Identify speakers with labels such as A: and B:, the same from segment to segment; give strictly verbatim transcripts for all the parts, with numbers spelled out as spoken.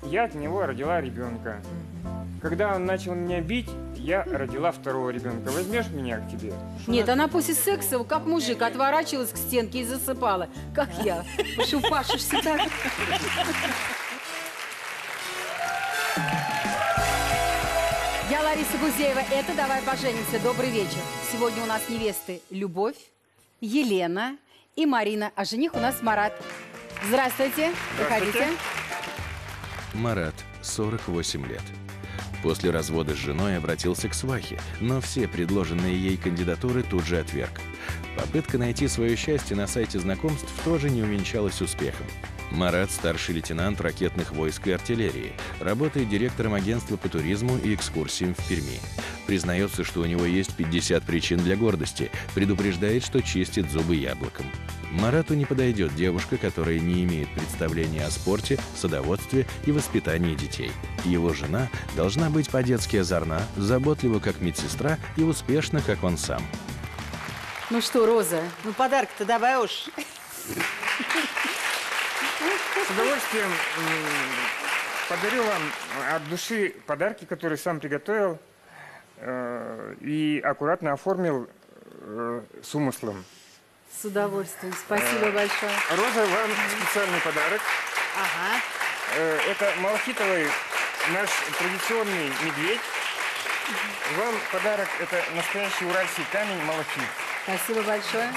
A: я от него родила ребенка. Когда он начал меня бить, я родила второго ребенка. Возьмешь меня к тебе?
B: Нет, она после секса, как мужик, отворачивалась к стенке и засыпала. Как я. Что пашешься так? Я Лариса Гузеева. Это «Давай поженимся». Добрый вечер. Сегодня у нас невесты Любовь, Елена и Марина. А жених у нас Марат. Здравствуйте. Приходите.
C: Марат, сорок восемь лет. После развода с женой обратился к свахе, но все предложенные ей кандидатуры тут же отверг. Попытка найти свое счастье на сайте знакомств тоже не увенчалась успехом. Марат – старший лейтенант ракетных войск и артиллерии, работает директором агентства по туризму и экскурсиям в Перми. Признается, что у него есть пятьдесят причин для гордости, предупреждает, что чистит зубы яблоком. Марату не подойдет девушка, которая не имеет представления о спорте, садоводстве и воспитании детей. Его жена должна быть по-детски озорна, заботлива как медсестра и успешна, как он сам.
B: Ну что, Роза?
D: Ну, подарок-то давай уж.
A: С удовольствием подарю вам от души подарки, которые сам приготовил э, и аккуратно оформил э, с умыслом.
B: С удовольствием. Спасибо большое.
A: Роза, вам специальный подарок.
D: Ага.
A: Э, это малахитовый наш традиционный медведь. Вам подарок – это настоящий уральский камень малахит.
B: Спасибо большое.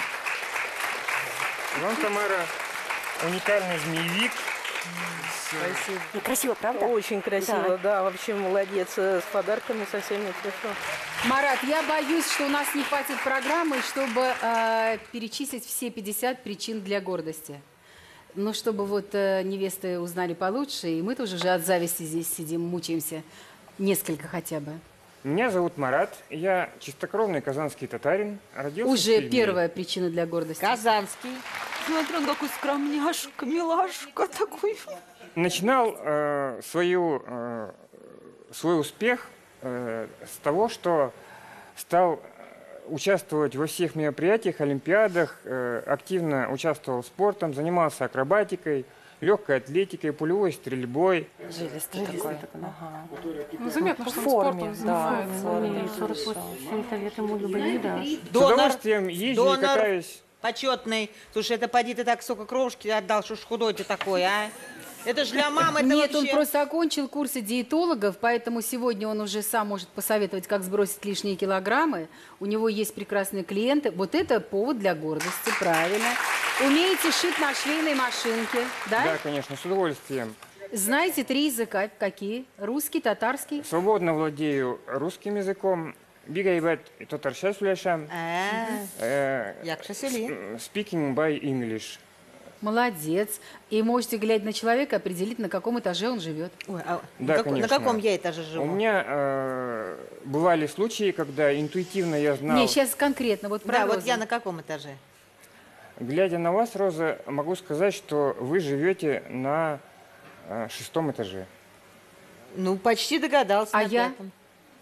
A: Вам, Тамара, уникальный змеевик.
B: Спасибо.
E: Ну, красиво, правда?
D: Очень красиво,
E: Да.
D: да. Вообще молодец. С подарками совсем не хорошо.
B: Марат, я боюсь, что у нас не хватит программы, чтобы э, перечислить все пятьдесят причин для гордости. Ну, чтобы вот э, невесты узнали получше, и мы тоже уже от зависти здесь сидим, мучаемся. Несколько хотя бы.
A: Меня зовут Марат, я чистокровный казанский татарин. Родился
B: Уже
A: в Перми.
B: первая причина для гордости.
D: Казанский.
E: Смотри, он какой скромняшка, милашка такой.
A: Начинал э, свою, э, свой успех э, с того, что стал участвовать во всех мероприятиях, олимпиадах, э, активно участвовал в спортом, занимался акробатикой, легкой атлетикой, пулевой стрельбой.
E: Жилистый такой. Ага.
F: Ну, заметно,
E: По
F: что он
E: форме,
F: спортом
E: да.
F: занимается.
E: сорок восемь лет ему любви, да.
A: С
D: Донор.
A: удовольствием езжу и
D: Донор.
A: катаюсь.
D: Почетный. Слушай, это поди ты так столько кровушки отдал, что ж худой ты такой, а? Это ж для мамы, это
B: Нет, он
D: вообще...
B: просто окончил курсы диетологов, поэтому сегодня он уже сам может посоветовать, как сбросить лишние килограммы. У него есть прекрасные клиенты. Вот это повод для гордости, правильно. Умеете шить на швейной машинке, да?
A: Да, конечно, с удовольствием.
B: Знаете три языка? Какие? Русский, татарский?
A: Свободно владею русским языком. Бигайбет татарша сөйләшәм.
D: А,
A: Э,
D: Якша сөйле.
A: Speaking by English.
B: Молодец. И можете, глядя на человека, определить, на каком этаже он живет.
D: Ой, а
A: Да,
D: на, как-
A: конечно.
D: на каком я этаже живу?
A: У меня э, бывали случаи, когда интуитивно я знал,
B: Не, сейчас конкретно, вот про
D: Да, вот
B: Розу.
D: я на каком этаже?
A: глядя на вас, Роза, могу сказать, что вы живете на э, шестом этаже.
D: Ну, почти догадался.
B: А
D: на
B: я?
D: пятом.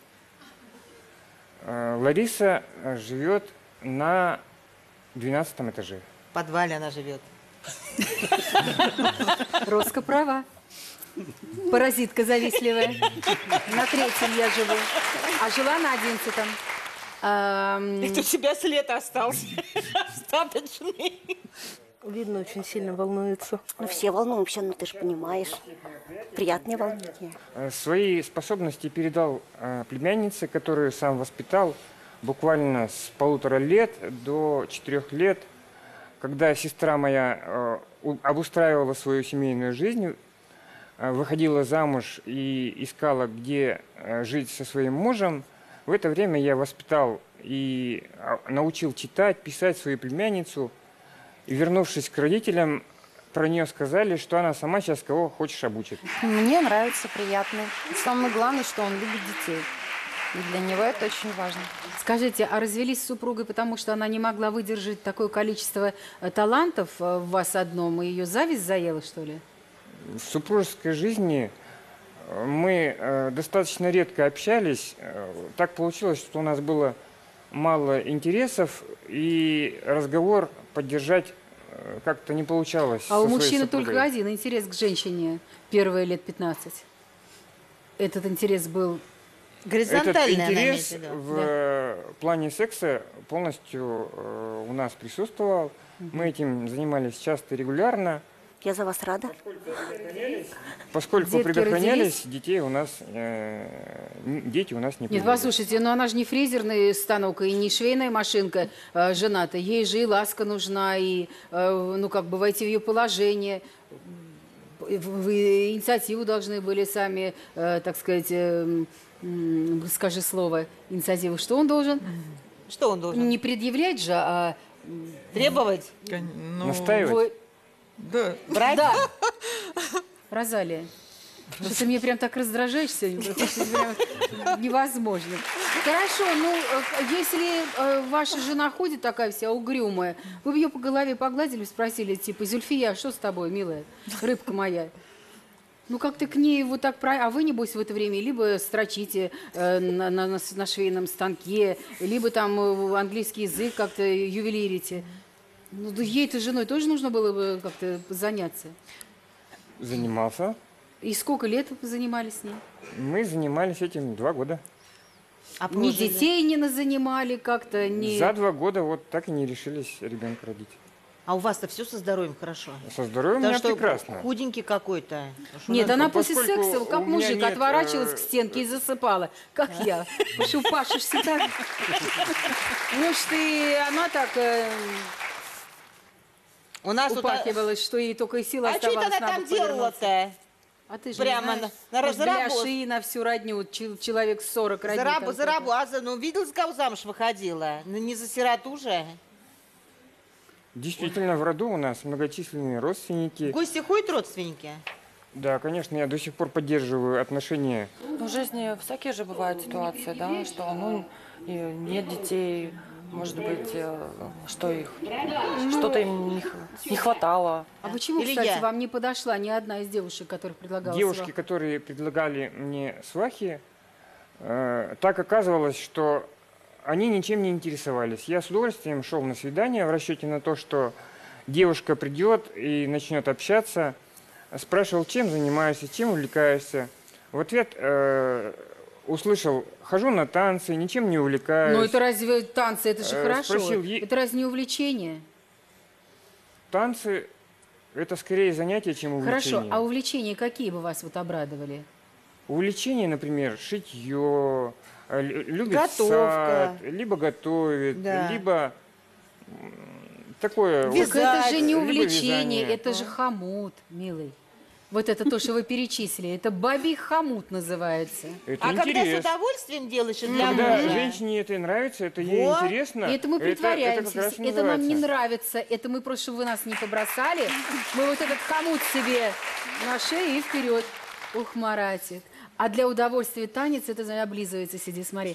A: Э, Лариса э, живет на двенадцатом этаже.
D: В подвале она живет.
B: Роска права. Паразитка завистливая. На третьем я живу. А жила на одиннадцатом. Ам,
D: Это у тебя след остался. Остаточный.
E: Видно, очень сильно волнуется.
G: Ну, все волнуемся, ну ты же понимаешь. Приятное волнение.
A: Э, Свои способности передал э, племяннице, которую сам воспитал буквально с полутора лет до четырех лет, когда сестра моя э, у- обустраивала свою семейную жизнь, э, выходила замуж и искала, где э, жить со своим мужем. В это время я воспитал и а, научил читать, писать свою племянницу. И, вернувшись к родителям, про нее сказали, что она сама сейчас кого хочешь обучит.
E: Мне нравится, приятный. И самое главное, что он любит детей. И для него это очень важно.
B: Скажите, а развелись с супругой, потому что она не могла выдержать такое количество э, талантов э, в вас одном, и ее зависть заела, что ли?
A: В супружеской жизни э, мы э, достаточно редко общались. Э, Так получилось, что у нас было мало интересов, и разговор поддержать э, как-то не получалось.
B: А у
A: со своей
B: мужчины
A: супругой.
B: только один интерес к женщине первые лет пятнадцать. Этот интерес был...
A: Этот
D: Горизонтальная, она
A: интерес
D: имеется в виду.
A: в э, плане секса полностью э, у нас присутствовал. Мы этим занимались часто и регулярно.
G: Я за вас рада.
A: Поскольку
B: Детки
A: предохранялись, детей у нас, э, н- дети у нас не
B: Нет,
A: появились.
B: послушайте, но она же не фрезерный станок и не швейная машинка э, жена-то. Ей же и ласка нужна, и, э, ну, как бы войти в ее положение. Вы инициативу должны были сами, э, так сказать, э, м, скажи слово, инициативу. Что он должен?
D: Что он должен?
B: Не предъявлять же, а...
D: Требовать?
F: Кон- ну,
A: Настаивать?
B: Вы-
F: Да.
D: Брать?
B: Да. Розалия, что ты мне прям так раздражаешь сегодня, потому что это прям невозможно. Хорошо, ну, э, если э, ваша жена ходит такая вся угрюмая, вы бы ее по голове погладили, спросили, типа, Зульфия, что с тобой, милая, рыбка моя? Ну, как ты к ней вот так... про- А вы, небось, в это время либо строчите э, на, на- на с- на швейном станке, либо там э, английский язык как-то ювелирите. Ну, да ей-то женой тоже нужно было бы как-то заняться.
A: Занимался.
B: И сколько лет вы занимались с ней?
A: Мы занимались этим два года.
D: А
B: Ни
D: прожили?
B: детей не назанимали как-то, ни...
A: За два года вот так и не решились ребенка родить.
D: А у вас-то все со здоровьем хорошо?
A: Со здоровьем у
D: Потому
A: меня
D: что
A: прекрасно.
D: худенький какой-то. Потому что у
B: Нет,
D: нас-
B: она после
A: поскольку
B: секса, как
A: у меня
B: мужик,
A: нет,
B: отворачивалась
A: э,
B: к стенке и засыпала. Как я. Потому что упашешься так. Может, и она так э,
D: У нас тут... а
B: упахивалась, что ей только и сила
D: а что это
B: оставалась
D: она
B: на
D: там
B: бок повернуться.
D: делала-то?
B: А ты же
D: Прямо
B: не знаешь,
D: на- на
B: может, для
D: разработ-
B: шеи на всю родню чел- человек сорок родит.
D: За рабу,
B: там
D: за
B: только.
D: рабу, а за, ну, видел, за кого замуж выходила? Ну, не за сироту же.
A: Действительно, в роду у нас многочисленные
D: В
A: родственники.
D: гости ходят родственники?
A: Да, конечно, я до сих пор поддерживаю отношения.
H: Ну, в жизни всякие же бывают ситуации, да, что ну, и нет детей, может быть, э, что их, что-то им не, х- не хватало.
B: А почему,
D: Или
B: кстати,
D: я?
B: вам не подошла ни одна из девушек, которых предлагала
A: Девушки,
B: свах?
A: которые предлагали мне свахи, э, так оказывалось, что они ничем не интересовались. Я с удовольствием шел на свидание в расчете на то, что девушка придет и начнет общаться. Спрашивал, чем занимаешься, чем увлекаешься. В ответ э, услышал, хожу на танцы, ничем не увлекаюсь.
B: Ну, это разве танцы, это же
A: Э,
B: хорошо.
A: спросил, е-
B: Это разве не увлечение?
A: Танцы – это скорее занятие, чем увлечение.
B: Хорошо, а увлечения какие бы вас вот обрадовали?
A: Увлечение, например, шитье, э, лю- любит
D: Готовка.
A: сад, либо готовит,
D: Да.
A: либо м, такое...
B: Так
D: Вязать,
B: это же не
A: либо
B: увлечение,
A: вязание.
B: это же хомут, милый. Вот это то, что вы перечислили, это бабий хомут называется.
A: Это
D: А когда с
A: интерес.
D: удовольствием делаешь и для
A: Когда
D: мужа?
A: женщине это нравится, это ей
D: Вот.
A: интересно.
B: И это мы
A: это
B: притворяемся,
A: как раз
B: это,
A: и
B: нам не
A: называется.
B: нравится, это мы просто, чтобы вы нас не побросали, мы вот этот хомут себе на шею и вперед. Ух, Маратик. А для удовольствия танец, это, знаешь, облизывается, сиди, смотри.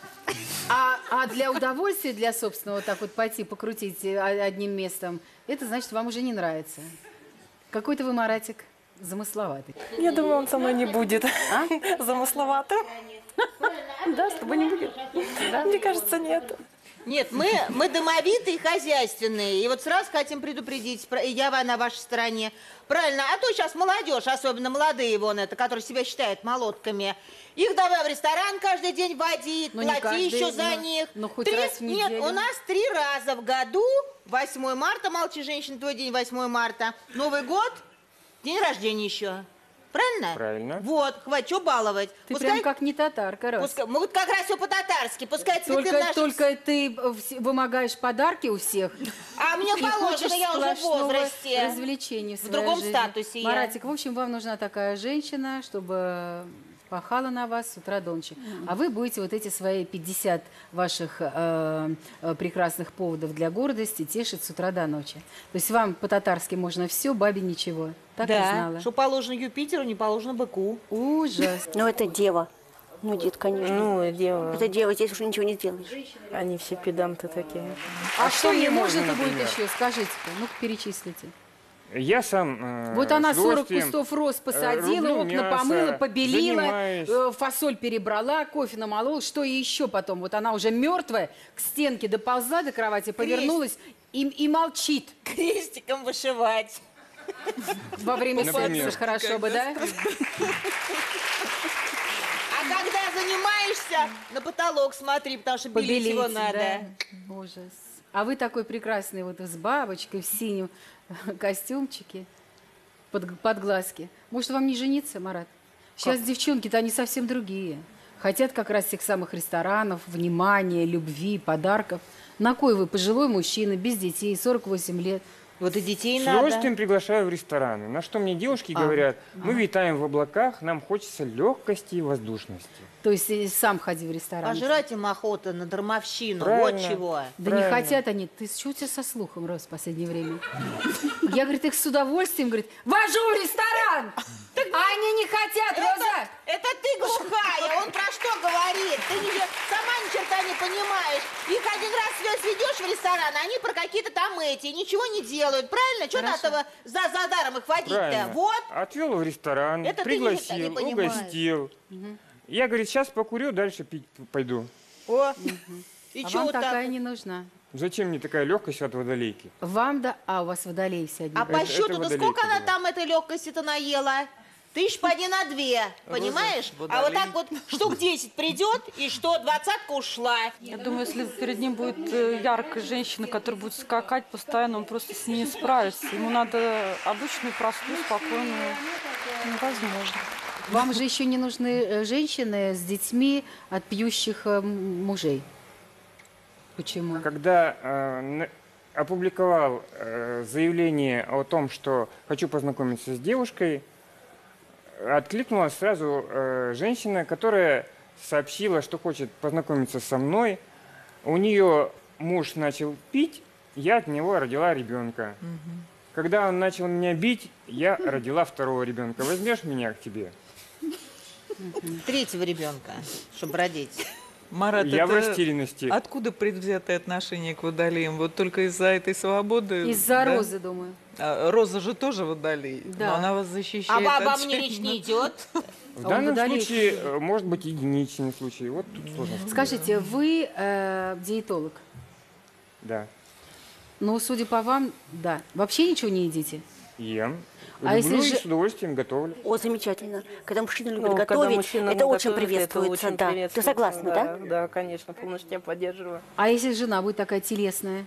B: А, а для удовольствия, для собственного, вот так вот пойти покрутить э, одним местом, это значит, вам уже не нравится. Какой-то вы, Маратик, замысловатый.
H: Я думаю, он со мной не будет. Замысловатым. Да, с тобой не будет. Мне кажется, нет.
D: Нет, мы, мы домовитые и хозяйственные. И вот сразу хотим предупредить, про- и я на вашей стороне. Правильно, а то сейчас молодежь, особенно молодые вон это, которые себя считают молотками, их давай в ресторан каждый день водить,
B: Ну, не
D: плати
B: каждый,
D: еще за
B: но-
D: них.
B: но хоть
D: Три-
B: раз в
D: Нет,
B: неделю.
D: у нас три раза в году, восьмое марта, молчи, женщина, твой день, восьмое марта, Новый год, день рождения еще. Правильно?
A: Правильно.
D: Вот, хватит, что баловать.
B: Ты
D: Пускай-
B: прям как не татарка, раз.
D: пускай- мы вот как раз все по-татарски, пускай цветы
B: Только,
D: наши...
B: только ты э, вс- вымогаешь подарки у всех.
D: А мне
B: И
D: положено,
B: хочешь
D: я уже в
B: сплошного
D: возрасте.
B: развлечения в,
D: В
B: своей
D: другом
B: жизни.
D: статусе я.
B: Маратик, в общем, вам нужна такая женщина, чтобы пахала на вас с утра до ночи. А вы будете вот эти свои пятьдесят ваших э, э, прекрасных поводов для гордости тешить с утра до ночи. То есть вам по-татарски можно все, бабе ничего. Так я
D: Да,
B: знала.
D: что положено Юпитеру, не положено быку.
B: Ужас.
G: Но это дева. Ну, дед, конечно.
I: Ну, дева,
G: Это дева, здесь уже ничего не сделаешь.
I: они все педанты такие.
B: А, что ей
A: можно,
B: можно-то будет
A: например?
B: еще? Скажите-ка, ну-ка перечислите.
A: Я сам э,
B: Вот она
A: с
B: сорок
A: удовольствием,
B: кустов роз
A: э,
B: посадила,
A: рублю
B: окна
A: мясо,
B: помыла, побелила,
A: занимаюсь.
B: э, фасоль перебрала, кофе намолола. Что ей еще потом? Вот она уже мертвая, к стенке доползла до кровати, повернулась И, и молчит.
D: Крестиком вышивать.
B: Во время
A: Например.
B: секса хорошо бы, да?
D: А когда занимаешься, на потолок смотри, потому что белить его
B: Побелить,
D: надо.
B: да. Ужас. А вы такой прекрасный вот с бабочкой в синем костюмчике под, под глазки. Может, вам не жениться, Марат? Сейчас девчонки-то они совсем другие. Хотят как раз тех самых ресторанов, внимания, любви, подарков. На кой вы пожилой мужчина, без детей, сорок восемь лет?
D: Вот и детей
A: С
D: надо.
A: удовольствием приглашаю в рестораны. На что мне девушки
B: А.
A: говорят, мы витаем в облаках, нам хочется легкости и воздушности.
B: То есть э, сам ходи в ресторан.
D: Пожрать им охота на дармовщину.
A: Правильно.
D: Вот чего.
B: Да
A: Правильно.
B: не хотят они. Ты что у тебя со слухом рос в последнее время? Я, говорит, их с удовольствием, говорит, вожу в ресторан! А они не хотят, Роза!
D: Это, это ты глухая, он про что говорит? Ты не, сама ни черта не понимаешь. Их один раз свез ведешь в ресторан, а они про какие-то там эти, ничего не делают, правильно? Что ты
B: Хорошо.
D: этого за, за даром их водить-то?
A: Правильно.
D: Вот.
A: Отвел в ресторан,
D: Это ты ни черта
A: пригласил,
D: не понимаешь.
A: угостил. Я, говорит, сейчас покурю, дальше пить пойду.
D: О. И
B: А
D: чё
B: вам
D: вот так
B: такая
D: вот?
B: не нужна.
A: Зачем мне такая легкость от водолейки?
B: Вам да... А, у вас водолей сегодня.
D: А
A: Это-
D: по
A: это
D: счету-то
A: водолейка
D: сколько она
A: была.
D: там этой легкости-то наела? Тысяч по на две, понимаешь? А вот так вот штук десять придет, и что, двадцатка ушла.
H: Я думаю, если перед ним будет э, яркая женщина, которая будет скакать постоянно, он просто с ней не справится. Ему надо обычную, простую, спокойную. Невозможно.
B: Вам же еще не нужны э, женщины с детьми от пьющих э, м- мужей. Почему?
A: Когда э, на- опубликовал э, заявление о том, что хочу познакомиться с девушкой, откликнулась сразу э, женщина, которая сообщила, что хочет познакомиться со мной. У нее муж начал пить, я от него родила ребенка. Когда он начал меня бить, я родила второго ребенка. Возьмешь меня к тебе?
D: Третьего ребенка, чтобы родить.
F: Марат,
A: Я в
F: это
A: растерянности.
F: откуда предвзятое отношение к водолеям? Вот только из-за этой свободы?
B: Из-за
F: да?
B: Розы, думаю.
F: А, Роза же тоже водолей,
B: Да.
F: но она вас
D: А
F: защищает.
D: обо
F: от
D: мне
F: женщин.
D: речь не идет.
A: В
B: А он
A: данном
B: водолей.
A: случае, э, может быть, единичный случай. Вот тут сложно сказать.
B: Скажите, вы э, диетолог?
A: Да.
B: Ну, судя по вам, да. Вообще ничего не едите?
A: Ем.
B: А
A: Люблю
B: если
A: и
B: же-
A: с удовольствием готовлю.
G: О, замечательно. Когда мужчина любит
I: Ну, когда
G: готовить,
I: мужчина
G: это очень
I: готовит,
G: приветствуется,
I: очень
G: да. Ты
I: приветствуется,
G: согласна, да?
I: Да, конечно, полностью тебя поддерживаю.
B: А если жена будет такая телесная?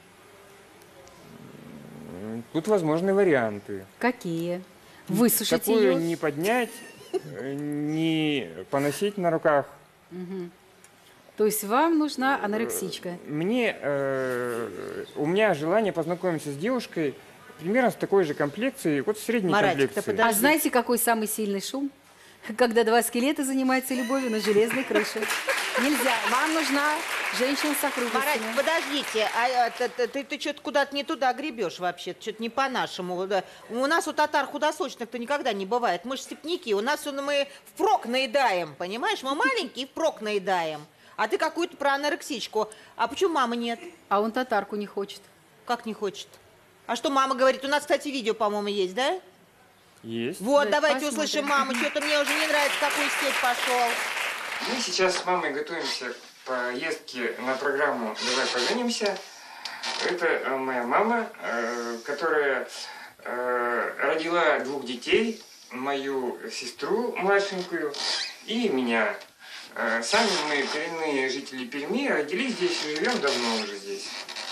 A: Тут возможны варианты.
B: Какие? Высушить
A: Такую
B: ее?
A: не поднять, э, не поносить на руках.
B: То есть вам нужна анорексичка?
A: Мне, э, у меня желание познакомиться с девушкой примерно с такой же комплекцией, вот средней
D: Маратик, ты
A: комплекции.
D: подожди.
B: А знаете, какой самый сильный шум? Когда два скелета занимаются любовью на железной крыше. Нельзя. Вам нужна женщина с
D: Маратик,
B: округлостями.
D: подождите, а, а, ты, ты, ты, ты что-то куда-то не туда гребешь вообще, что-то не по-нашему. Да. У нас у татар худосочных-то никогда не бывает. Мы же степняки, у нас он, мы впрок наедаем, понимаешь? Мы маленькие и впрок наедаем. А ты какую-то про анорексичку. А почему мамы нет?
B: А он татарку не хочет.
D: Как не хочет? А что мама говорит? У нас, кстати, видео, по-моему, есть, да?
A: Есть.
D: Вот,
B: Да,
D: давайте
B: посмотрим.
D: услышим маму. Что-то мне уже не нравится, в какую степь пошел.
A: Мы сейчас с мамой готовимся к поездке на программу «Давай поженимся». Это э, моя мама, э, которая э, родила двух детей, мою сестру младшенькую и меня. Э, Сами мы коренные жители Перми, родились здесь и живем давно уже здесь.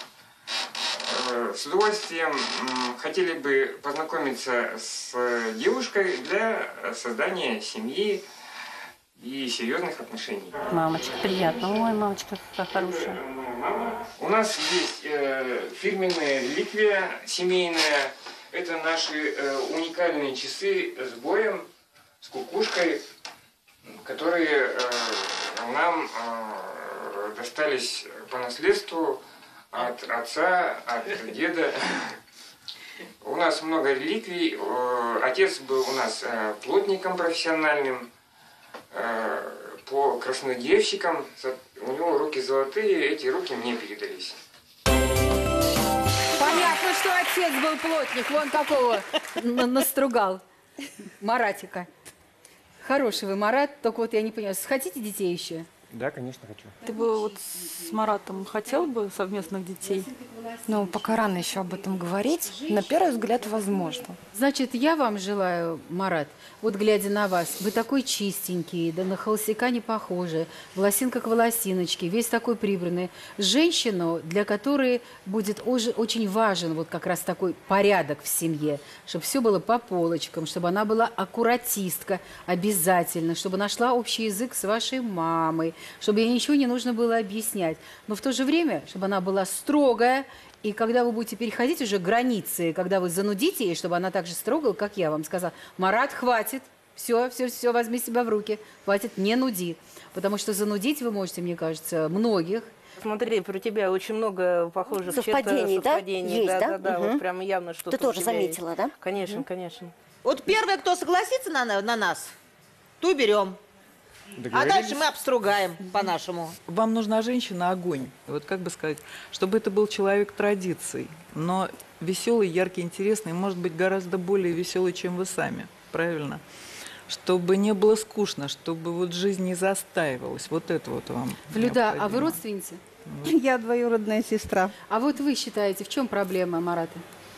A: Э, С удовольствием м, хотели бы познакомиться с э, девушкой для создания семьи и серьезных отношений.
E: Мамочка, приятно. Ой, мамочка, какая хорошая.
A: У нас есть э, фирменная реликвия семейная. Это наши э, уникальные часы с боем, с кукушкой, которые э, нам э, достались по наследству от отца, от деда. У нас много реликвий. Э, Отец был у нас э, плотником профессиональным, э, по краснодеревщикам. У него руки золотые, эти руки мне передались.
B: Понятно, что отец был плотник. Вон какого на- настругал. Маратика. Хороший вы, Марат. Только вот я не понимаю, хотите детей еще?
A: Да, конечно, хочу.
H: Ты бы вот с Маратом хотел бы совместных детей?
E: Ну, пока рано еще об этом говорить. На первый взгляд, возможно.
B: Значит, я вам желаю, Марат, вот глядя на вас, вы такой чистенький, да на холостяка не похожи, волосинка к волосиночке, весь такой прибранный. Женщину, для которой будет очень важен вот как раз такой порядок в семье, чтобы все было по полочкам, чтобы она была аккуратистка обязательно, чтобы нашла общий язык с вашей мамой, чтобы ей ничего не нужно было объяснять. Но в то же время, чтобы она была строгая, и когда вы будете переходить уже границы, когда вы занудите ей, чтобы она так же строгала, как я вам сказала, Марат, хватит, все, все, все, возьми себя в руки, хватит, не нуди. Потому что занудить вы можете, мне кажется, многих.
I: Смотри, про тебя очень много похожих
G: совпадений,
I: черт,
G: да?
I: совпадений.
G: Есть,
I: да?
G: да?
I: Да, да,
G: Угу.
I: вот прям явно что-то.
G: Ты тоже
I: у тебя
G: заметила,
I: есть.
G: да?
I: Конечно,
G: Угу.
I: конечно.
D: Вот первый, кто согласится на, на нас, ту берем. А дальше мы обстругаем по-нашему.
F: Вам нужна женщина-огонь. Вот как бы сказать, чтобы это был человек традиций, но веселый, яркий, интересный, может быть, гораздо более веселый, чем вы сами. Правильно? Чтобы не было скучно, чтобы вот жизнь не застаивалась. Вот это вот вам
B: Люда, а
F: необходимо.
B: вы родственница?
J: Я двоюродная сестра.
B: А вот вы считаете, в чем проблема Марата?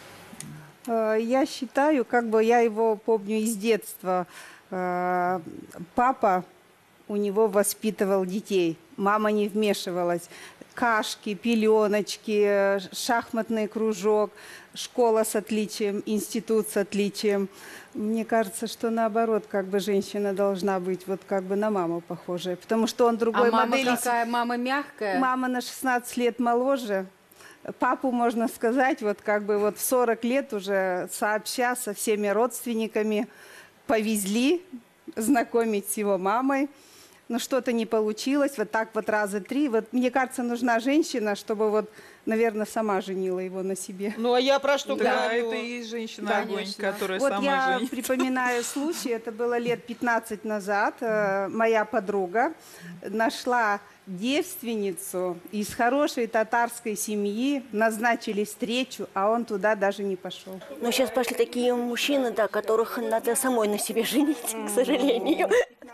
J: Э, Я считаю, как бы я его помню из детства. Э, Папа у него воспитывал детей, мама не вмешивалась. Кашки, пеленочки, шахматный кружок, школа с отличием, институт с отличием. Мне кажется, что наоборот, как бы женщина должна быть вот как бы на маму похожая, потому что он другой
B: А мама
J: модели.
B: какая? Мама мягкая?
J: Мама на шестнадцать лет моложе. Папу, можно сказать, вот как бы вот в сорок лет уже сообща со всеми родственниками повезли знакомить с его мамой. Но что-то не получилось, вот так вот раза три. Вот мне кажется, нужна женщина, чтобы вот, наверное, сама женила его на себе.
D: Ну, а я про что
F: Да,
D: говорю?
F: это и есть женщина-огонь,
B: Конечно.
F: которая
J: Вот
F: сама
J: я
F: женится.
J: припоминаю случай, это было лет пятнадцать назад. Э, Моя подруга нашла девственницу из хорошей татарской семьи, назначили встречу, а он туда даже не пошел.
G: Но сейчас пошли такие мужчины, да, которых надо самой на себе женить, к сожалению.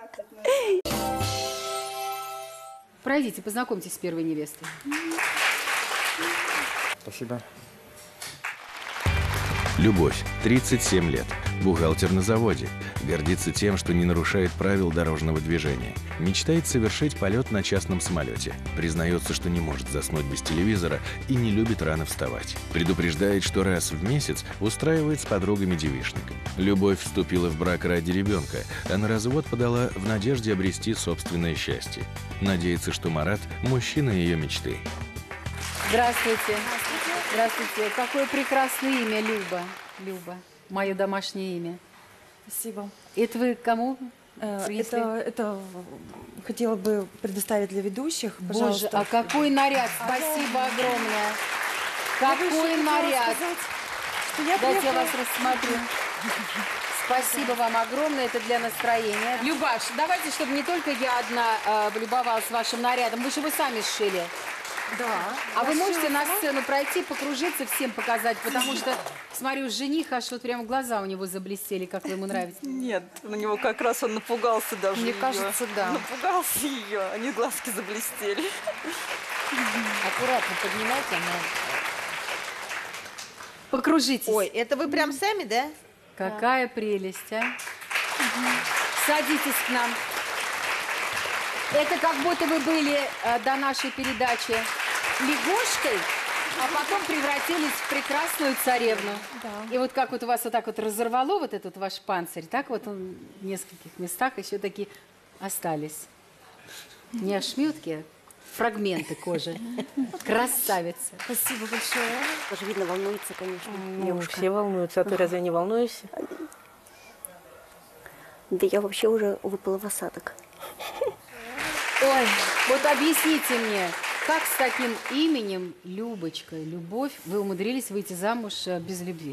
B: Пройдите, познакомьтесь с первой невестой.
A: Спасибо.
C: Любовь, тридцать семь лет, бухгалтер на заводе, гордится тем, что не нарушает правил дорожного движения, мечтает совершить полет на частном самолете, признается, что не может заснуть без телевизора и не любит рано вставать, предупреждает, что раз в месяц устраивает с подругами девичник. Любовь вступила в брак ради ребенка, а на развод подала в надежде обрести собственное счастье. Надеется, что Марат – мужчина ее мечты.
B: Здравствуйте. Здравствуйте. Какое прекрасное имя, Люба. Люба. Мое домашнее имя.
H: Спасибо.
B: Это вы кому?
H: Э,
B: принесли?
H: Это, это хотела бы предоставить для ведущих,
B: Боже,
H: пожалуйста.
B: а какой наряд! Спасибо огромное. Какой наряд!
H: Что я
B: Дайте я
H: приехала-
B: вас рассмотрю. Спасибо вам огромное, это для настроения. Любаш, давайте, чтобы не только я одна э, полюбовалась вашим нарядом, вы же вы сами сшили.
H: Да.
B: А
H: Я
B: вы можете
H: шила
B: на
H: сама.
B: сцену пройти, покружиться, всем показать, потому что, смотрю, жених, аж вот прям глаза у него заблестели, как вы ему нравитесь.
K: Нет, на него как раз он напугался даже.
H: Мне
K: её.
H: кажется, да.
K: Напугался ее, они глазки заблестели.
D: Аккуратно поднимайте, она...
B: Покружитесь.
D: Ой, это вы прям сами, да?
B: Какая прелесть, а? Садитесь к нам. Это как будто вы были э, до нашей передачи лягушкой, а потом превратились в прекрасную царевну.
H: Да.
B: И вот как вот у вас вот так вот разорвало вот этот ваш панцирь, так вот он в нескольких местах еще такие остались. Не ошметки, а фрагменты кожи. Красавица.
H: Спасибо большое.
G: Тоже видно, волнуется, конечно,
I: Ну,
G: девушка.
I: все волнуются, а ты разве не волнуешься?
G: Да я вообще уже выпала в осадок.
B: Ой, вот объясните мне, как с таким именем Любочка, Любовь, вы умудрились выйти замуж э, без любви?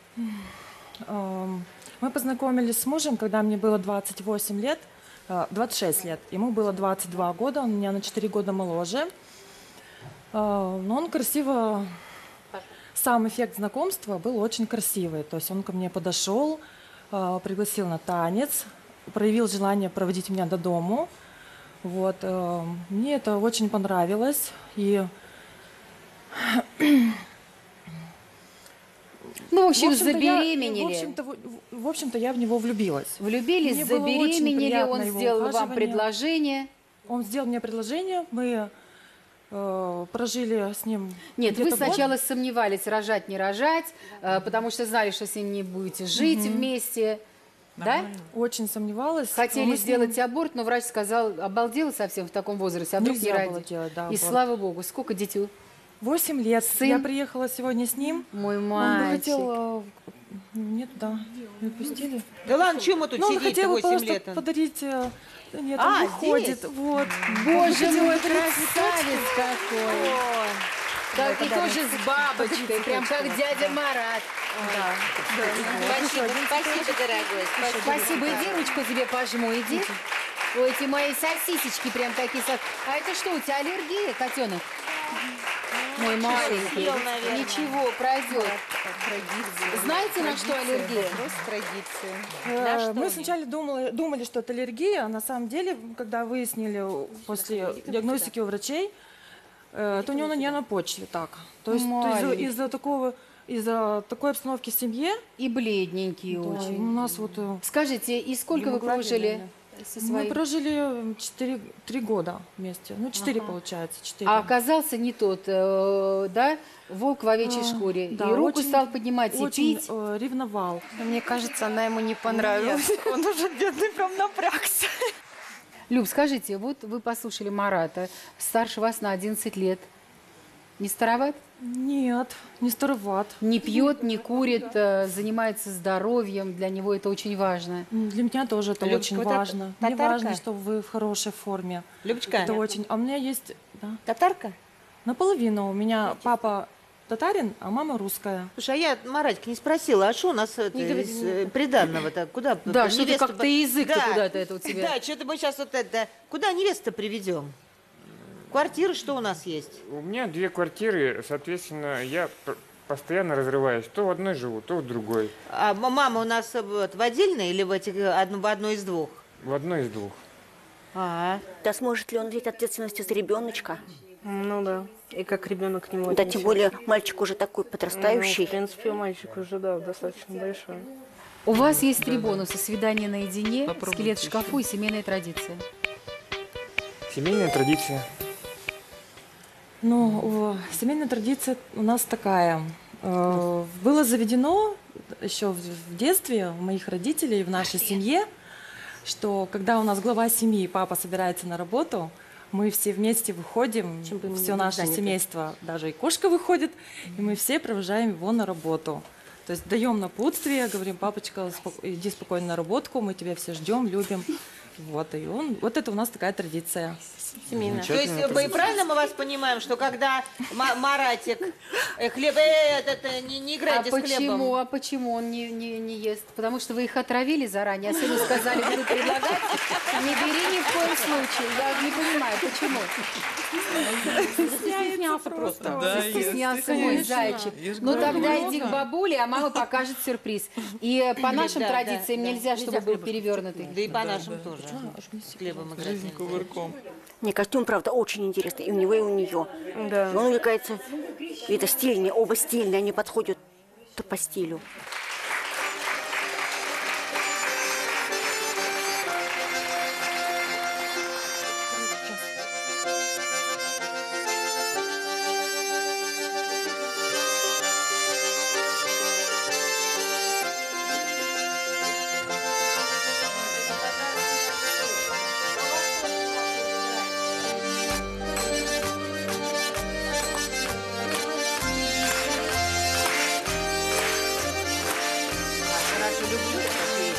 H: Эм, Мы познакомились с мужем, когда мне было двадцать восемь лет, э, двадцать шесть лет. Ему было двадцать два года, он меня на четыре года моложе. Э, Но он красиво... Сам эффект знакомства был очень красивый. То есть он ко мне подошел, э, пригласил на танец, проявил желание проводить меня до дому. Вот, э, мне это очень понравилось. И
B: Ну, в общем,
H: в общем-то, я-
B: забеременели.
H: В общем-то, в, в общем-то, я в него влюбилась.
B: Влюбились,
H: Мне было очень
B: забеременели,
H: приятно
B: он
H: его
B: сделал вам
H: ухаживание.
B: предложение.
H: Он сделал мне предложение, мы э, прожили с ним.
B: Нет, вы
H: где-то год.
B: сначала сомневались, рожать, не рожать, э, потому что знали, что с ним не будете жить
H: Мгм.
B: вместе. Да?
H: Очень сомневалась.
B: Хотели
H: Мы с ним-
B: сделать аборт, но врач сказал, обалдела совсем в таком возрасте, а вдруг не
H: Нельзя было
B: родит.
H: делать, да,
B: И
H: аборт.
B: слава богу, сколько детей?
H: Восемь лет.
B: Сын?
H: Я приехала сегодня с ним.
B: Мой
H: Он бы
B: мальчик.
H: хотел... э, Нет, да, не пустили.
D: Да ладно, чего мы тут
H: Ну, он
D: сидеть-то
H: хотел бы
D: восемь
H: просто
D: лет?
H: подарить... э, Нет,
D: А,
H: он выходит.
D: здесь?
H: Вот.
B: Боже
H: Хотел
B: мой,
H: подарить
B: красавец какой! Так, и тоже с бабочкой, прям как дядя Марат.
D: Спасибо, спасибо, дорогой. Спасибо.
B: Спасибо, иди, ручку тебе пожму, иди. Ой, эти мои сосисечки прям такие. со- А это что, у тебя аллергия, котенок? Мой маленький.
D: съел, наверное.
B: Ничего, пройдет. Знаете, на что аллергия?
D: Просто традиция.
H: Э,
D: На что
H: Мы
D: они?
H: сначала думали, думали, что это аллергия, а на самом деле, когда выяснили после диагностики у врачей, э, то у него на нервной почве так. То есть то из-за
B: Маленький.
H: из-за такого, из-за такой обстановки в семье.
B: И бледненький
H: Да,
B: очень.
H: у нас вот э,
B: Скажите, и сколько вы
H: гемоглобин,
B: прожили
H: наверное.
B: со
H: мы
B: своим?
H: прожили четыре, три года вместе. Ну, четыре
B: Ага.
H: получается. четыре.
B: А оказался не тот, э, да, волк в овечьей
H: А,
B: шкуре.
H: да,
B: и руку
H: очень-
B: стал поднимать и
H: очень
B: пить.
H: э, ревновал.
E: Мне кажется, она ему не понравилась.
K: Он уже бедный прям напрягся.
B: Люб, скажите, вот вы послушали Марата, старше вас на одиннадцать лет. Не староват?
H: Нет, не староват.
B: Не пьет, не курит, э, занимается здоровьем. Для него это очень важно.
H: М, Для меня тоже это
D: Любочка,
H: очень
D: вот та-
H: важно. Мне
D: татарка?
H: важно, что вы в хорошей форме.
D: Любочка,
H: Это очень. А у меня есть, да,
D: татарка?
H: наполовину. У меня папа татарин, а мама русская.
D: Слушай, а я, Маратька, не спросила, а что у нас это,
B: Не говори,
D: из
B: не
D: э, приданного-то? Куда?
B: Да,
D: п-
B: что-то
D: невесту
B: как-то
D: по-
B: язык-то
D: Да,
B: куда-то это у тебя.
D: Да, что-то мы сейчас вот это... Куда невесту приведем? Квартиры что у нас есть?
A: У меня две квартиры, соответственно, я п- постоянно разрываюсь. То в одной живу, то в другой.
D: А м- мама у нас э, вот, в отдельной или в, этих, э, одну- в одной из двух?
A: В одной из двух.
D: А,
G: Да сможет ли он взять ответственность за ребеночка?
I: Ну да. И как ребенок к нему
G: Да, тем
I: отнесется.
G: более мальчик уже такой
I: Ну,
G: подрастающий.
I: в принципе, мальчик уже, да, достаточно большой.
B: У вас есть три бонуса: свидание наедине,
F: Попробуйте
B: скелет в
F: еще.
B: шкафу и семейная традиция.
A: Семейная традиция.
H: Ну, э, семейная традиция у нас такая. Э, Было заведено еще в в детстве у моих родителей, в нашей семье, что когда у нас глава семьи, папа собирается на работу, мы все вместе выходим,
I: Чем бы мы ни
H: все
I: были
H: наше
I: заняты.
H: семейство, даже и кошка выходит, и мы все провожаем его на работу. То есть даем напутствие, говорим: папочка, споко- иди спокойно на работку, мы тебя все ждем, любим. Вот, и он, вот это у нас такая традиция.
I: Семейная.
D: то есть мы правильно мы вас понимаем, что когда Ма- Маратик э, хлеб, э, это, это, не, не
B: А
D: играйте с
B: почему,
D: хлебом.
B: а почему он не, не, не ест? Потому что вы их отравили заранее, а сыну сказали, буду предлагать. Не бери ни в коем случае. Я не понимаю, почему.
I: Стеснялся просто.
F: Да, я
B: Стеснялся мой зайчик.
F: Я ж
B: Ну
F: говорю,
B: тогда
F: много.
B: иди к бабуле, а мама покажет сюрприз. И по нашим
D: Да, да,
B: традициям
D: да.
B: нельзя, чтобы был перевернутый.
D: Да и по нашим тоже. С хлебом играть
F: Жизнь
D: нельзя.
F: кувырком.
G: Мне костюм, правда, очень интересный. И у него, и у нее.
I: Да.
G: И он увлекается. И это стильные, оба стильные, они подходят по стилю.
D: Хорошо, люблю такие.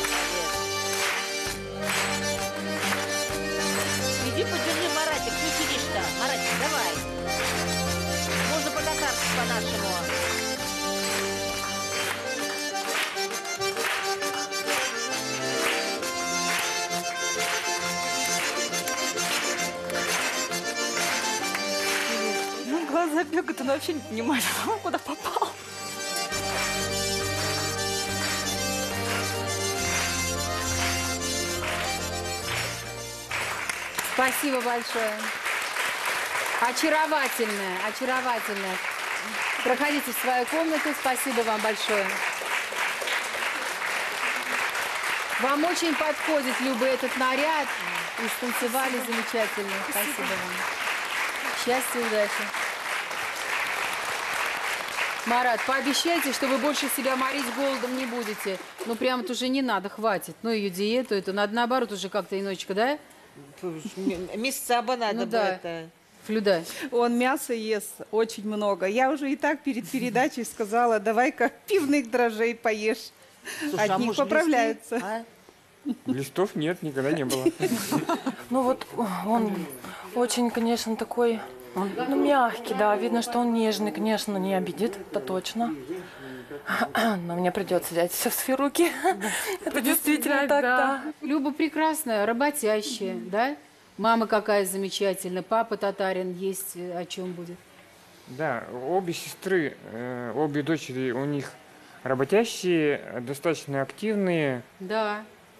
D: Иди подержи, Маратик, ты сидишь-то. Маратик, давай. Можно по-татарски, по-нашему.
K: Ну, глаза бегают, он вообще не понимает, он куда попал.
B: Спасибо большое. Очаровательная, очаровательная. Проходите в свою комнату. Спасибо вам большое. Вам очень подходит, Люба, этот наряд. И станцевали замечательно. Спасибо вам. Счастья, удачи. Марат, пообещайте, что вы больше себя морить голодом не будете. Ну, прямо-то уже не надо, хватит. Ну, ее диету, это надо наоборот уже как-то иночка, да?
D: Месяца бы надо
B: Ну
D: бы
B: да.
D: это.
B: Флюда.
J: Он мясо ест очень много. Я уже и так перед передачей сказала, давай-ка пивных дрожжей поешь.
D: Слушай,
J: От
D: а
J: них
D: может,
J: поправляются.
D: листы, а?
A: Листов нет, никогда не было.
H: Ну вот он очень, конечно, такой, ну, мягкий, да. Видно, что он нежный, конечно, не обидит, это точно. Но мне придется взять все в свои руки. Это действительно так, да.
B: Люба прекрасная, работящая, да? Мама какая замечательная, папа татарин, есть о чем будет.
A: Да, обе сестры, э, обе дочери у них работящие, достаточно активные.
B: Да.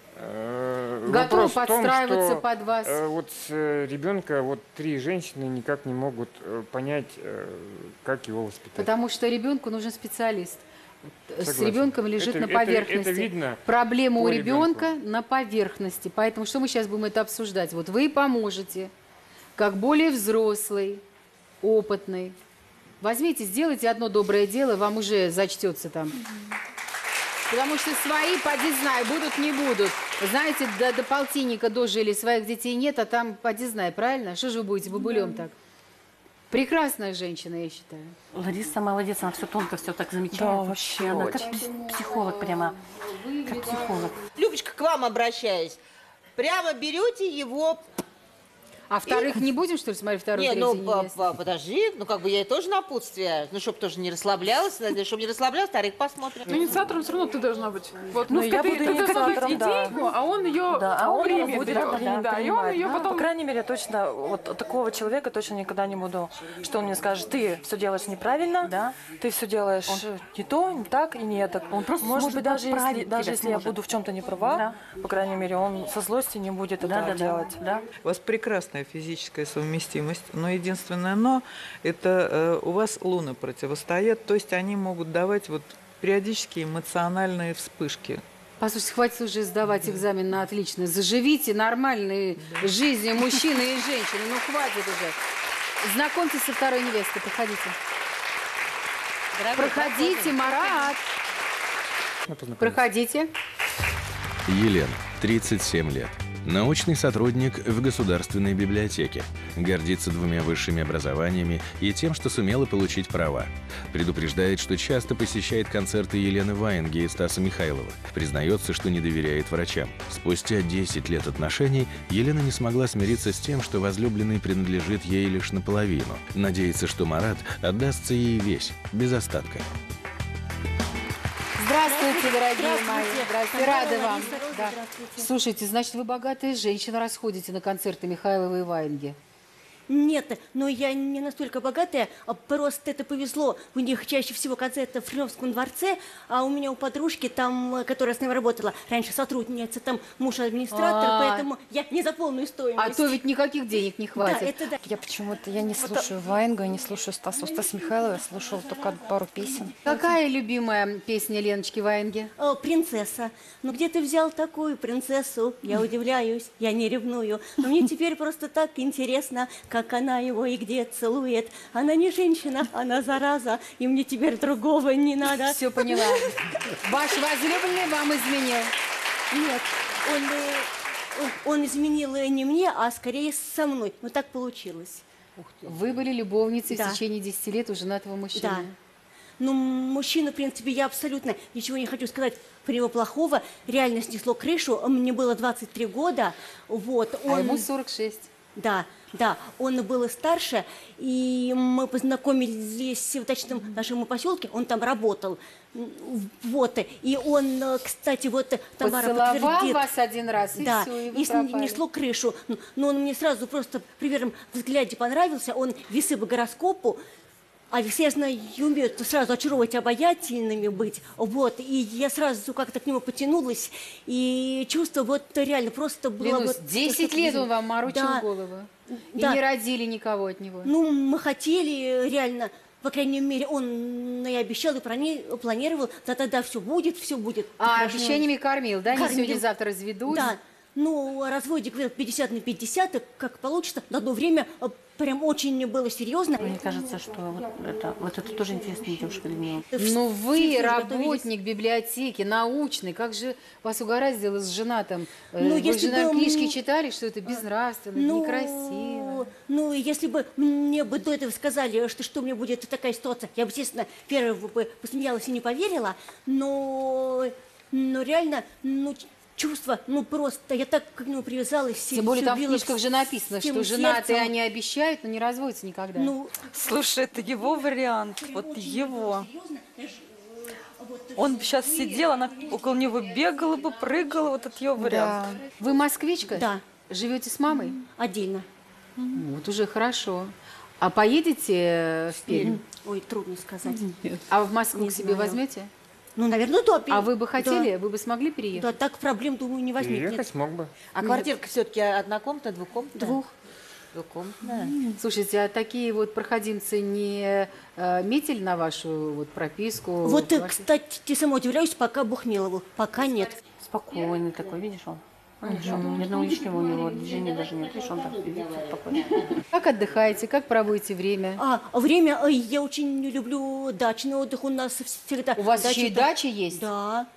A: Э,
B: Готовы
A: вопрос в том,
B: подстраиваться
A: что,
B: под вас.
A: э, вот с э, ребенка вот три женщины никак не могут э, понять, э, как его воспитать.
B: Потому что ребенку нужен специалист. С
A: Согласен.
B: ребенком лежит
A: Это-
B: на
A: это-
B: поверхности.
A: это видно
B: Проблема
A: по
B: у ребенка на поверхности. Поэтому что мы сейчас будем это обсуждать? Вот вы поможете, как более взрослый, опытный. Возьмите, сделайте одно доброе дело, вам уже зачтется там. Потому что свои, поди знай, будут, не будут. Знаете, до, до полтинника дожили, своих детей нет, а там поди знай, правильно? Что же вы будете бабулем так? Прекрасная женщина, я считаю.
L: Лариса молодец, она все тонко, все так замечает.
H: Да, вообще
L: Она как
H: очень.
L: пс- психолог прямо, как психолог.
D: Любочка, к вам обращаюсь. Прямо берете его...
B: А вторых не будем, что ли, смотреть вторую,
D: Не,
B: третью
D: ну, по-
B: невесту?
D: по- подожди, ну, как бы я ей тоже напутствие. Ну, чтобы тоже не расслаблялась, чтобы не расслаблялась, вторых посмотрим.
K: Ну, инициатором все равно ты должна быть. Вот,
H: Ну,
K: ну,
H: я
K: ты,
H: буду
K: ты должна быть
H: инициатором, да.
K: идейку, а он ее
H: Да, а он
K: примет.
H: будет,
K: её.
H: да,
K: Да, и он
H: принимать.
K: ее
H: Да,
K: потом...
H: По крайней мере, точно вот такого человека точно никогда не буду, что он мне скажет, ты все делаешь неправильно,
L: Да.
H: ты все делаешь не то, не так и не это.
L: Он просто
H: Может
L: сможет
H: быть, даже если,
L: поправить
H: даже
L: тебя,
H: если я
L: сможет.
H: буду в чем-то не права,
L: Да.
H: по крайней мере, он со злости не будет
L: Да,
H: этого
L: да,
H: делать.
L: да, да.
F: У вас прекрасная физическая совместимость, но единственное «но» – это э, у вас луны противостоят, то есть они могут давать вот периодически эмоциональные вспышки.
B: Послушайте, хватит уже сдавать экзамен на отлично. Заживите нормальной жизнью мужчины и женщины. Ну, хватит уже. Знакомьтесь со второй невестой. Проходите.
D: Дорогой,
B: Проходите, Марат. Проходите.
C: Елена, тридцать семь лет. Научный сотрудник в Государственной библиотеке. Гордится двумя высшими образованиями и тем, что сумела получить права. Предупреждает, что часто посещает концерты Елены Ваенги и Стаса Михайлова. Признается, что не доверяет врачам. Спустя десять лет отношений Елена не смогла смириться с тем, что возлюбленный принадлежит ей лишь наполовину. Надеется, что Марат отдастся ей весь, без остатка.
B: Здравствуйте, дорогие мои.
G: Здравствуйте.
B: Здравствуйте.
G: Здравия,
B: Рада вам.
G: Лариса, Роза,
B: Да.
G: здравствуйте.
B: Слушайте, значит, вы богатая женщина, расходите на концерты Михайлова и Ваенги.
G: Нет, но я не настолько богатая, а просто это повезло. У них чаще всего концерты в Кремлевском дворце, а у меня у подружки, там, которая с нами работала, раньше сотрудница, там муж администратор,
B: А.
G: поэтому я не за полную стоимость.
B: А то ведь никаких денег не хватит.
G: Да, это да.
E: Я почему-то, я не слушаю Ваенгу, я не слушаю Стаса. Стас Михайлова я слушала только пару песен.
B: Какая любимая песня Леночки Ваенги?
G: О, принцесса. Ну где ты взял такую принцессу? Я удивляюсь, я не ревную. Но мне теперь просто так интересно, как она его и где целует. Она не женщина, она зараза, и мне теперь другого не надо.
B: Все поняла. Ваш возлюбленный вам изменил?
G: Нет, он, э, он, он изменил э, не мне, а скорее со мной. Ну так получилось.
B: Вы были любовницей
G: Да.
B: в течение десяти лет у женатого мужчины.
G: Да. Ну, мужчина, в принципе, я абсолютно ничего не хочу сказать про него плохого. Реально снесло крышу. Мне было двадцать три года. Вот,
B: А ему сорок шесть.
G: Да, да, он был старше, и мы познакомились в дачном нашем поселке, он там работал. Вот, и он, кстати, вот Тамара
B: Поцеловал
G: подтвердит.
B: вас один раз, и
G: да,
B: всё, и вы
G: и
B: пропали.
G: несло крышу. Но он мне сразу просто при первом взгляде понравился, он весы по гороскопу, А все, я знаю, умеют сразу очаровывать, обаятельными быть. Вот. И я сразу как-то к нему потянулась. И чувство вот реально просто было...
B: Ленусь,
G: вот,
B: десять лет он вам морочил
G: да.
B: голову. И
G: Да.
B: не родили никого от него.
G: Ну, мы хотели реально, по крайней мере, он и обещал, и плани- планировал, да-да-да, все будет, все будет.
B: А
G: Хорошо.
B: обещаниями кормил, да? Не
G: Кормил.
B: сегодня-завтра разведусь.
G: Да. Ну, о разводе говорил пятьдесят на пятьдесят, и как получится. На одно время э, прям очень было серьезно.
L: Мне кажется, что вот это, вот это тоже интересная девушка для меня.
B: Но вы
G: Все
B: работник библиотеки, научный. Как же вас угораздило с женатым? Э,
G: Ну,
B: Вы
G: если
B: же, наверное,
G: бы, м,
B: книжки читали, что это безнравственно,
G: Ну,
B: некрасиво.
G: Ну, если бы мне бы до этого сказали, что, что у меня будет такая ситуация, я бы, естественно, первое бы посмеялась и не поверила, но, но реально, ну, чувство, ну, просто, я так к нему привязалась.
B: Тем более
G: всё
B: там в
G: било
B: книжках же написано,
G: всем
B: что женатые
G: сердцем.
B: они обещают, но не разводятся никогда.
G: Ну,
K: Слушай, это его вариант, вот его. Он сейчас сидел, она около него бегала бы, прыгала, вот от ее вариант.
B: Вы москвичка?
G: Да.
B: Живете с мамой?
G: Отдельно.
B: Вот уже хорошо. А поедете в Пермь?
G: Ой, трудно сказать.
B: А в Москву
G: Не
B: к себе
G: знаю.
B: возьмете?
G: Ну, наверное, да.
B: А вы бы хотели?
G: Да.
B: Вы бы смогли переехать?
G: Да, так проблем, думаю, не возникнет.
A: Переехать смог бы.
D: А квартирка все-таки однокомнатная, двухкомнатная?
G: Двух.
D: Двухкомнатная.
B: Слушайте, а такие вот проходимцы не э, метили на вашу вот прописку?
G: Вот, э,
B: Ваши-
G: кстати, ты сама удивляюсь, пока Бог миловал. Пока нет.
L: Спокойный такой, видишь он? Он решен. Ни одного лишнего у него движения даже нет. Видишь, он так сидит спокойно.
B: Как отдыхаете? Как проводите время?
G: А, время, э, я очень не люблю дачный отдых. У нас всегда...
B: У вас
G: дача
B: еще и
G: это-
B: дача есть?
G: Да.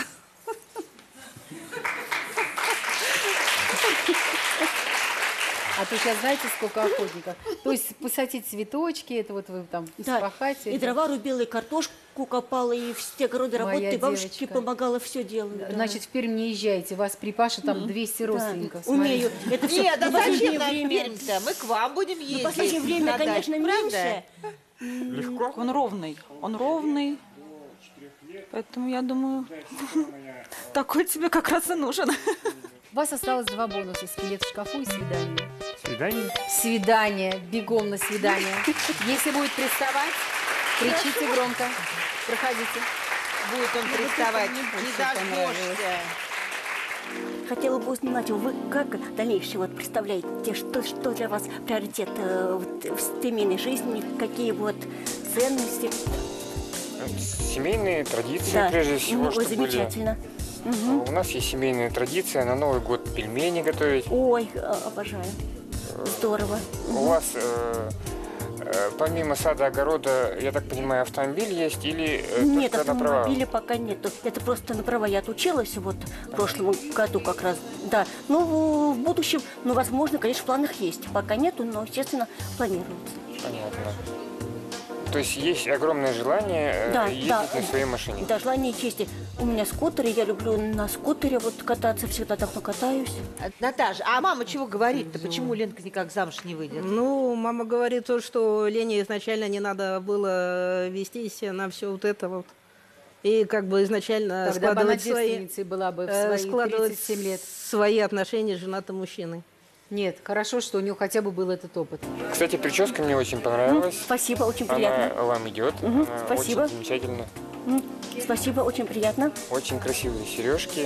B: А то сейчас знаете, сколько охотников. То есть посадить цветочки, это вот вы там
G: Да,
B: спахать.
G: и
B: это-
G: дрова рубила, и картошку копала, и все огороды
B: Моя
G: работали, бабушке
B: девочка.
G: помогала, все делала. да.
B: Значит, в Пермь не езжайте, вас при Паше там двести
G: Да,
B: родственников.
G: умею.
B: смотрите.
G: Это все
D: Нет, да
G: в последнее
D: зачем нам
G: время-
D: Пермь-то? Мы к вам будем ездить.
G: В последнее время,
D: на дачу,
G: конечно,
D: правда?
G: меньше.
A: Легко.
F: Он ровный, он ровный. Поэтому я думаю,
K: Такой тебе как раз и нужен.
B: У вас осталось два бонуса: скелет в шкафу и свидание.
A: Свидание.
B: Свидание, бегом на свидание. Если будет приставать, кричите громко. Проходите.
D: Будет он приставать. Не дождешься.
G: Хотела бы узнать, вы как дальнейшее вот представляете, что, что для вас приоритет э, вот в семейной жизни, какие вот ценности?
A: Семейные традиции,
G: Да.
A: прежде всего,
G: Ой,
A: что были.
G: замечательно. Мгм.
A: У нас есть семейная традиция на Новый год пельмени готовить.
G: Ой, э, обожаю. Здорово.
A: У вас э, э, помимо сада, огорода, я так понимаю, автомобиль есть или э,
G: Нет,
A: только на права?
G: автомобиля пока нет. Это просто на права я отучилась вот в прошлом году как раз. Да. Ну, в будущем, ну, возможно, конечно, в планах есть. Пока нету, но, естественно, планируется.
A: Понятно. То есть есть огромное желание э,
G: Да,
A: ездить
G: да.
A: на своей машине?
G: Да, желание есть. У меня скутеры, я люблю на скутере вот кататься, всегда давно катаюсь.
D: А, Наташа, а мама чего говорит-то? Почему Ленка никак замуж не выйдет?
I: Ну, мама говорит то, что Лене изначально не надо было вестись на все вот это вот. И как бы изначально
B: Тогда бы она
I: складывать свои,
B: девственницей была бы в
I: э,
B: свои
I: складывать
B: тридцать семь лет.
I: свои отношения с женатым мужчиной.
B: Нет, хорошо, что у нее хотя бы был этот опыт.
A: Кстати, прическа мне очень понравилась.
G: Спасибо, очень приятно.
A: Она вам идет.
G: Мгм,
A: Она
G: спасибо.
A: очень замечательно.
G: М, Спасибо, очень приятно.
A: Очень красивые сережки.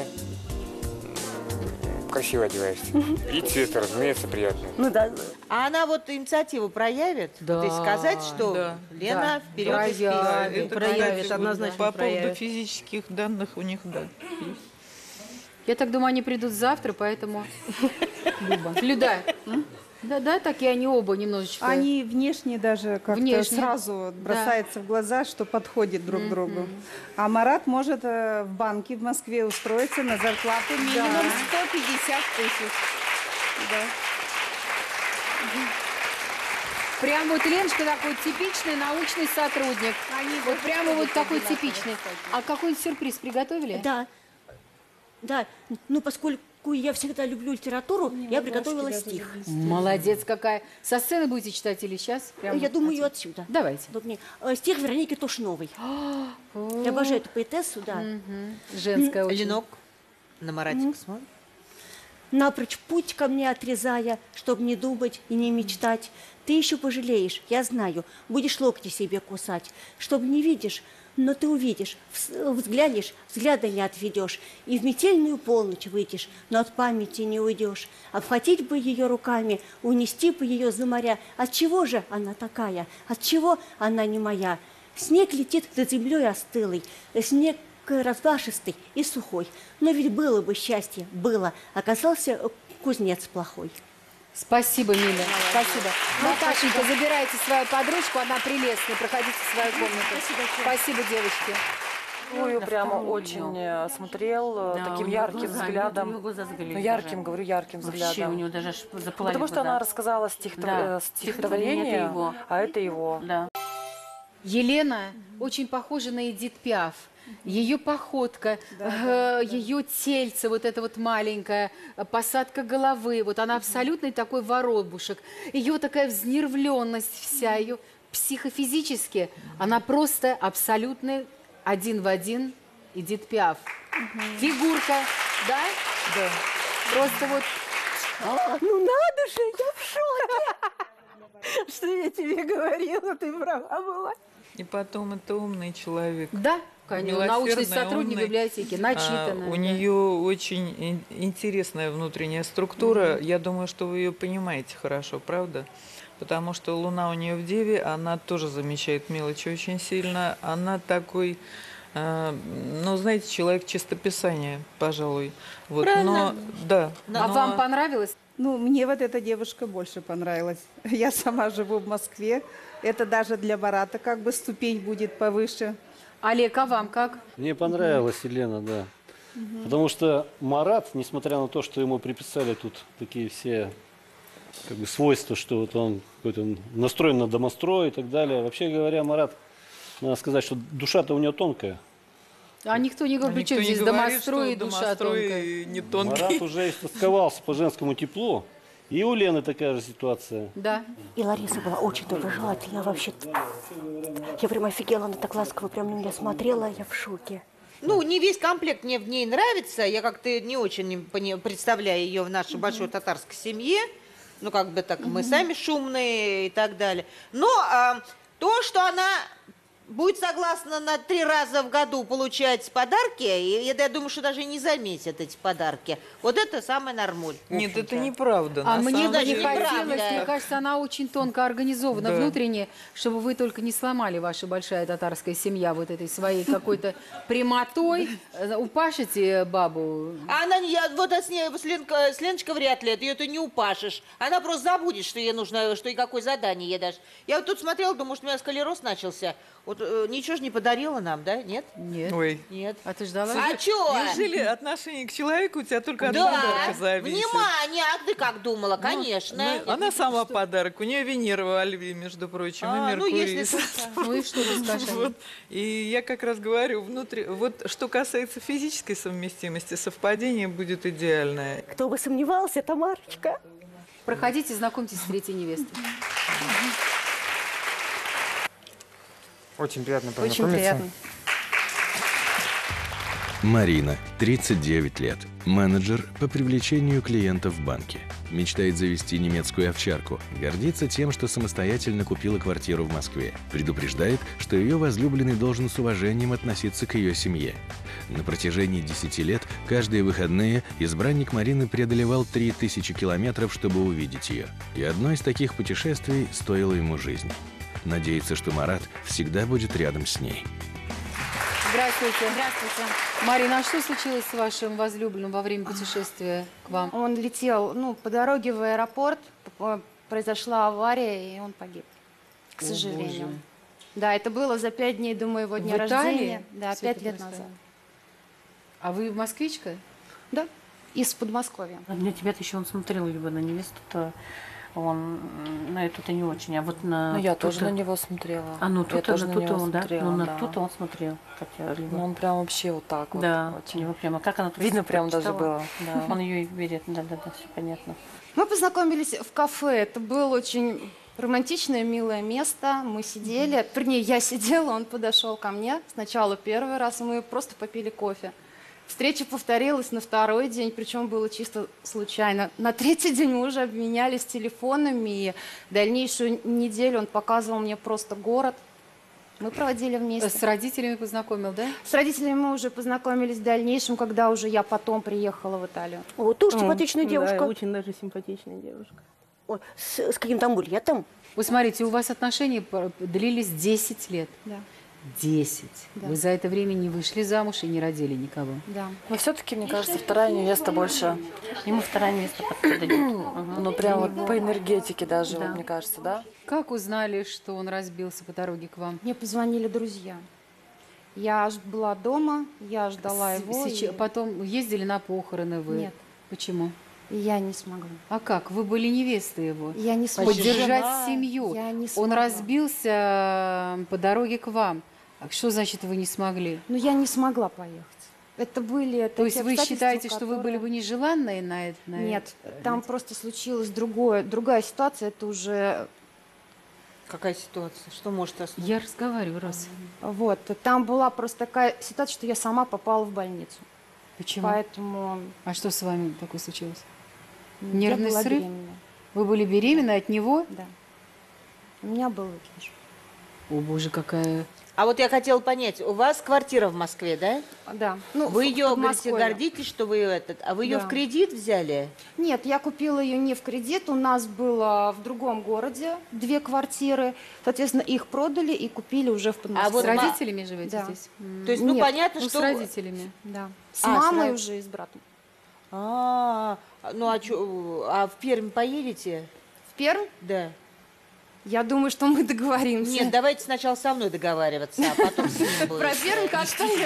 A: М, Красиво одеваешься. И цвет, разумеется, приятный.
G: Ну да.
D: А она вот инициативу проявит?
B: Да,
D: То есть сказать, что
F: да.
D: Лена
B: Да,
D: вперед и
B: проявит.
D: вперед.
F: Это,
K: проявит,
F: кстати,
K: однозначно
F: По поводу
K: проявит.
F: физических данных у них, да, есть.
B: Я так думаю, они придут завтра, поэтому... Люба. Люда. Да, да, такие они оба немножечко...
J: Они внешне даже как-то
B: Внешне.
J: сразу бросается в глаза, что подходит друг к другу. А Марат может э, в банке в Москве устроиться на зарплату минимум сто пятьдесят тысяч. Да.
B: Прям вот Леночка такой типичный научный сотрудник. Вот прямо вот такой типичный. А какой-нибудь сюрприз приготовили?
G: Да. Да. Ну, поскольку я всегда люблю литературу, я приготовила стих.
B: Молодец какая. Со сцены будете читать или сейчас? Прямо
G: Я думаю,
B: отсюда?
G: отсюда.
B: Давайте.
G: Вот мне. Э, Стих Вероники Тушновой. Я обожаю эту поэтессу, да.
B: Женская очень.
D: Ленок на Маратика смотрит.
G: напрочь путь ко мне отрезая, чтобы не думать и не мечтать. Ты еще пожалеешь, я знаю, будешь локти себе кусать, чтоб не видишь, но ты увидишь, взглянешь, взгляда не отведешь, и в метельную полночь выйдешь, но от памяти не уйдешь. Обхватить бы ее руками, унести бы ее за моря. От чего же она такая? От чего она не моя? Снег летит над землей остылый, снег разбашистый и сухой. Но ведь было бы счастье, было, оказался кузнец плохой.
B: Спасибо, Миля. Спасибо. Наташенька, забирайте свою подружку, она прелестная. Проходите в свою комнату. Спасибо, Спасибо девочки.
K: Ой, прямо очень э, смотрел э,
L: Да,
K: таким
L: у него
K: ярким
L: глаза,
K: взглядом.
L: у него глаза загорелись
K: Ну, ярким,
L: даже.
K: говорю, ярким
L: Вообще,
K: взглядом.
L: у него даже аж запылали
K: Потому что
L: глаза.
K: она рассказала стихотв...
L: Да,
K: э, стихотворение,
L: это его.
K: а это его.
L: Да.
B: Елена очень похожа на Эдит Пиаф. Ее походка, э, ее тельце, вот это вот маленькое, э, посадка головы, вот она абсолютный такой воробушек. Ее такая взнервленность вся, ее психофизически, она просто абсолютный один в один Эдит Пиаф. Фигурка, да?
K: Да.
B: Просто вот...
J: А, ну надо же, я в шоке. Что я тебе говорила, ты права была.
F: И потом это умный человек.
B: Да, конечно, научный сотрудник
F: умный.
B: библиотеки, начитанный.
F: А, у
B: да.
F: нее очень ин- интересная внутренняя структура. Я думаю, что вы ее понимаете хорошо, правда? Потому что Луна у нее в Деве, она тоже замечает мелочи очень сильно. Она такой, э, ну, знаете, человек чистописания, пожалуй. Вот,
J: Правильно.
F: но, да.
B: А
F: но-
B: вам понравилось?
J: Ну, мне вот эта девушка больше понравилась. Я сама живу в Москве. Это даже для Марата как бы ступень будет повыше.
B: Олег, а вам как?
M: Мне понравилась Елена, да. Потому что Марат, несмотря на то, что ему приписали тут такие все как бы, свойства, что вот он какой-то настроен на домострой и так далее. Вообще говоря, Марат, надо сказать, что душа-то у него тонкая.
B: А никто не говорит,
F: А
B: при чем
F: никто не
B: здесь
F: говорит,
B: домострой и
F: что
B: душа
F: домострой
B: тонкая.
F: не тонкий.
M: Марат уже истосковался по женскому теплу. И у Лены такая же ситуация.
B: Да.
G: И Лариса была очень доброжелательна. Я вообще... Я прям офигела, она так ласково прям на меня смотрела, я в шоке.
D: Ну, не весь комплект мне в ней нравится. Я как-то не очень не пони- представляю ее в нашей большой татарской семье. Ну, как бы так, мы сами шумные и так далее. Но а, то, что она будет согласна на три раза в году получать подарки, и я, я думаю, что даже и не заметят эти подарки. Вот это самое нормуль. в
F: Нет, это
D: общем-то.
F: неправда.
B: А
F: на
B: мне
F: самом
B: бы не
F: деле.
B: хотелось,
D: Неправда.
B: мне кажется, она очень тонко организована
F: Да.
B: внутренне, чтобы вы только не сломали ваша большая татарская семья вот этой своей какой-то прямотой. Э, Упашите бабу.
D: А она, не- я, вот с, ней, с, Ленка- с Леночкой вряд ли, ее ты не упашешь. Она просто забудет, что ей нужно, что и какое задание ей дашь. Я вот тут смотрела, думаю, может, у меня сколероз начался. Вот э, ничего же не подарила нам, да? Нет?
B: Нет.
F: Ой.
D: Нет.
B: А ты ждала?
D: А чё?
F: Неужели отношение к человеку у тебя только от
D: Да,
F: подарка зависит?
D: внимание, а ты как думала?
F: Ну,
D: Конечно.
F: ну, она сама подарок. У нее Венера во Льве, между прочим,
D: А,
F: и
D: ну,
F: Меркурий.
D: если только.
B: Ну и что ты скажешь?
F: Вот. И я как раз говорю, внутри, вот что касается физической совместимости, совпадение будет идеальное.
G: Кто бы сомневался, Тамарочка.
B: Проходите, знакомьтесь с третьей невестой.
A: Очень приятно
E: Очень
A: познакомиться.
E: приятно.
C: Марина, тридцать девять лет, менеджер по привлечению клиентов в банке. Мечтает завести немецкую овчарку, гордится тем, что самостоятельно купила квартиру в Москве. Предупреждает, что ее возлюбленный должен с уважением относиться к ее семье. На протяжении десяти лет каждые выходные избранник Марины преодолевал три тысячи километров, чтобы увидеть ее. И одно из таких путешествий стоило ему жизни. Надеется, что Марат всегда будет рядом с ней.
B: Здравствуйте.
E: Здравствуйте.
B: Марина, а что случилось с вашим возлюбленным во время путешествия к вам?
E: Он летел, ну, по дороге в аэропорт, п- произошла авария, и он погиб, к
B: О,
E: сожалению.
B: Боже.
E: Да, это было за пять дней до моего дня
B: В Италии
E: рождения. Да,
B: всё
E: пять
B: это
E: лет
B: происходило?
E: назад.
B: А вы москвичка?
E: Да, из Подмосковья.
L: А для тебя-то еще он смотрел либо на невесту-то, он м, на эту-то не очень, а вот на
K: Ну, я
L: ту-то-
K: тоже на него смотрела.
L: А ну
K: Я
L: тут,
K: тоже
L: на
K: на
L: ту-то
K: него
L: он, да?
K: смотрела,
L: Ну на
K: да.
L: ту-то он смотрел. Хотя, либо...
K: Ну, он прям вообще вот так вот.
L: Да,
K: очень.
L: у него прямо, как она тут
K: Видно прям даже
L: прочитала.
K: было. Да.
L: Он ее и видит, да-да-да, все понятно.
E: Мы познакомились в кафе. Это было очень романтичное, милое место. Мы сидели, вернее, я сидела, он подошел ко мне. Сначала первый раз, и мы просто попили кофе. Встреча повторилась на второй день, причем было чисто случайно. На третий день мы уже обменялись телефонами, и дальнейшую неделю он показывал мне просто город. Мы проводили вместе.
B: С родителями познакомил, да?
E: С родителями мы уже познакомились в дальнейшем, когда уже я потом приехала в Италию.
G: О, тоже симпатичная девушка.
I: Да, очень даже симпатичная девушка.
G: Ой, с, с каким-то амулетом.
B: Вы смотрите, у вас отношения п- длились десять лет.
E: Да.
B: десять.
E: Да.
B: Вы за это время не вышли замуж и не родили никого.
E: Да.
H: Но все-таки, мне кажется, вторая невеста больше.
L: Ему второе место подходит.
H: Ну, прям вот по энергетике даже,
B: Да.
H: вот, мне кажется, да?
B: Как узнали, что он разбился по дороге к вам?
E: Мне позвонили друзья. Я ж была дома, я ждала
B: С-
E: его.
B: сеч-
E: и-
B: Потом ездили на похороны вы?
E: Нет.
B: Почему?
E: И я не смогла.
B: А как? Вы были невестой его?
E: Я не смогла.
B: Поддержать
E: Жена,
B: семью.
E: я не
B: Он
E: смогла.
B: разбился э, по дороге к вам. А что значит вы не смогли?
E: Ну, я не смогла поехать. Это были
B: То есть
E: такие
B: вы
E: обстоятельства,
B: считаете, что вы были
E: которые-
B: бы нежеланные на это? на
E: Нет,
B: это?
E: там просто случилась другое, другая ситуация. Это уже...
D: Какая ситуация? Что может остановить?
B: Я разговариваю, раз.
E: Вот. Там была просто такая ситуация, что я сама попала в больницу.
B: Почему?
E: Поэтому...
B: А что с вами такое случилось?
E: я
B: Нервный
E: была
B: срыв?
E: беременна.
B: Вы были беременны от него?
E: Да. У меня был выкидыш.
B: О, боже, какая...
D: А вот я хотела понять, у вас квартира в Москве, да?
E: Да. Ну,
D: Вы
E: в-
D: ее,
E: в
D: говорите,
E: Подмосковье.
D: гордитесь, что вы этот, а вы ее
E: Да.
D: в кредит взяли?
E: Нет, я купила ее не в кредит. У нас было в другом городе две квартиры. Соответственно, их продали и купили уже в Подмосковье.
D: А вот
B: С
D: ма-
B: родителями живете
E: Да.
B: здесь?
D: То есть, ну,
E: Нет,
D: понятно,
B: Ну,
D: что...
B: с родителями.
E: Да. С
D: А, с
E: мамой
D: род-
E: уже и с братом.
D: А, ну а что, а в Пермь поедете?
E: В Пермь?
D: Да.
E: Я думаю, что мы договоримся.
D: Нет, давайте сначала со мной договариваться, а потом с ним будет.
E: Про Пермь как-то...
B: А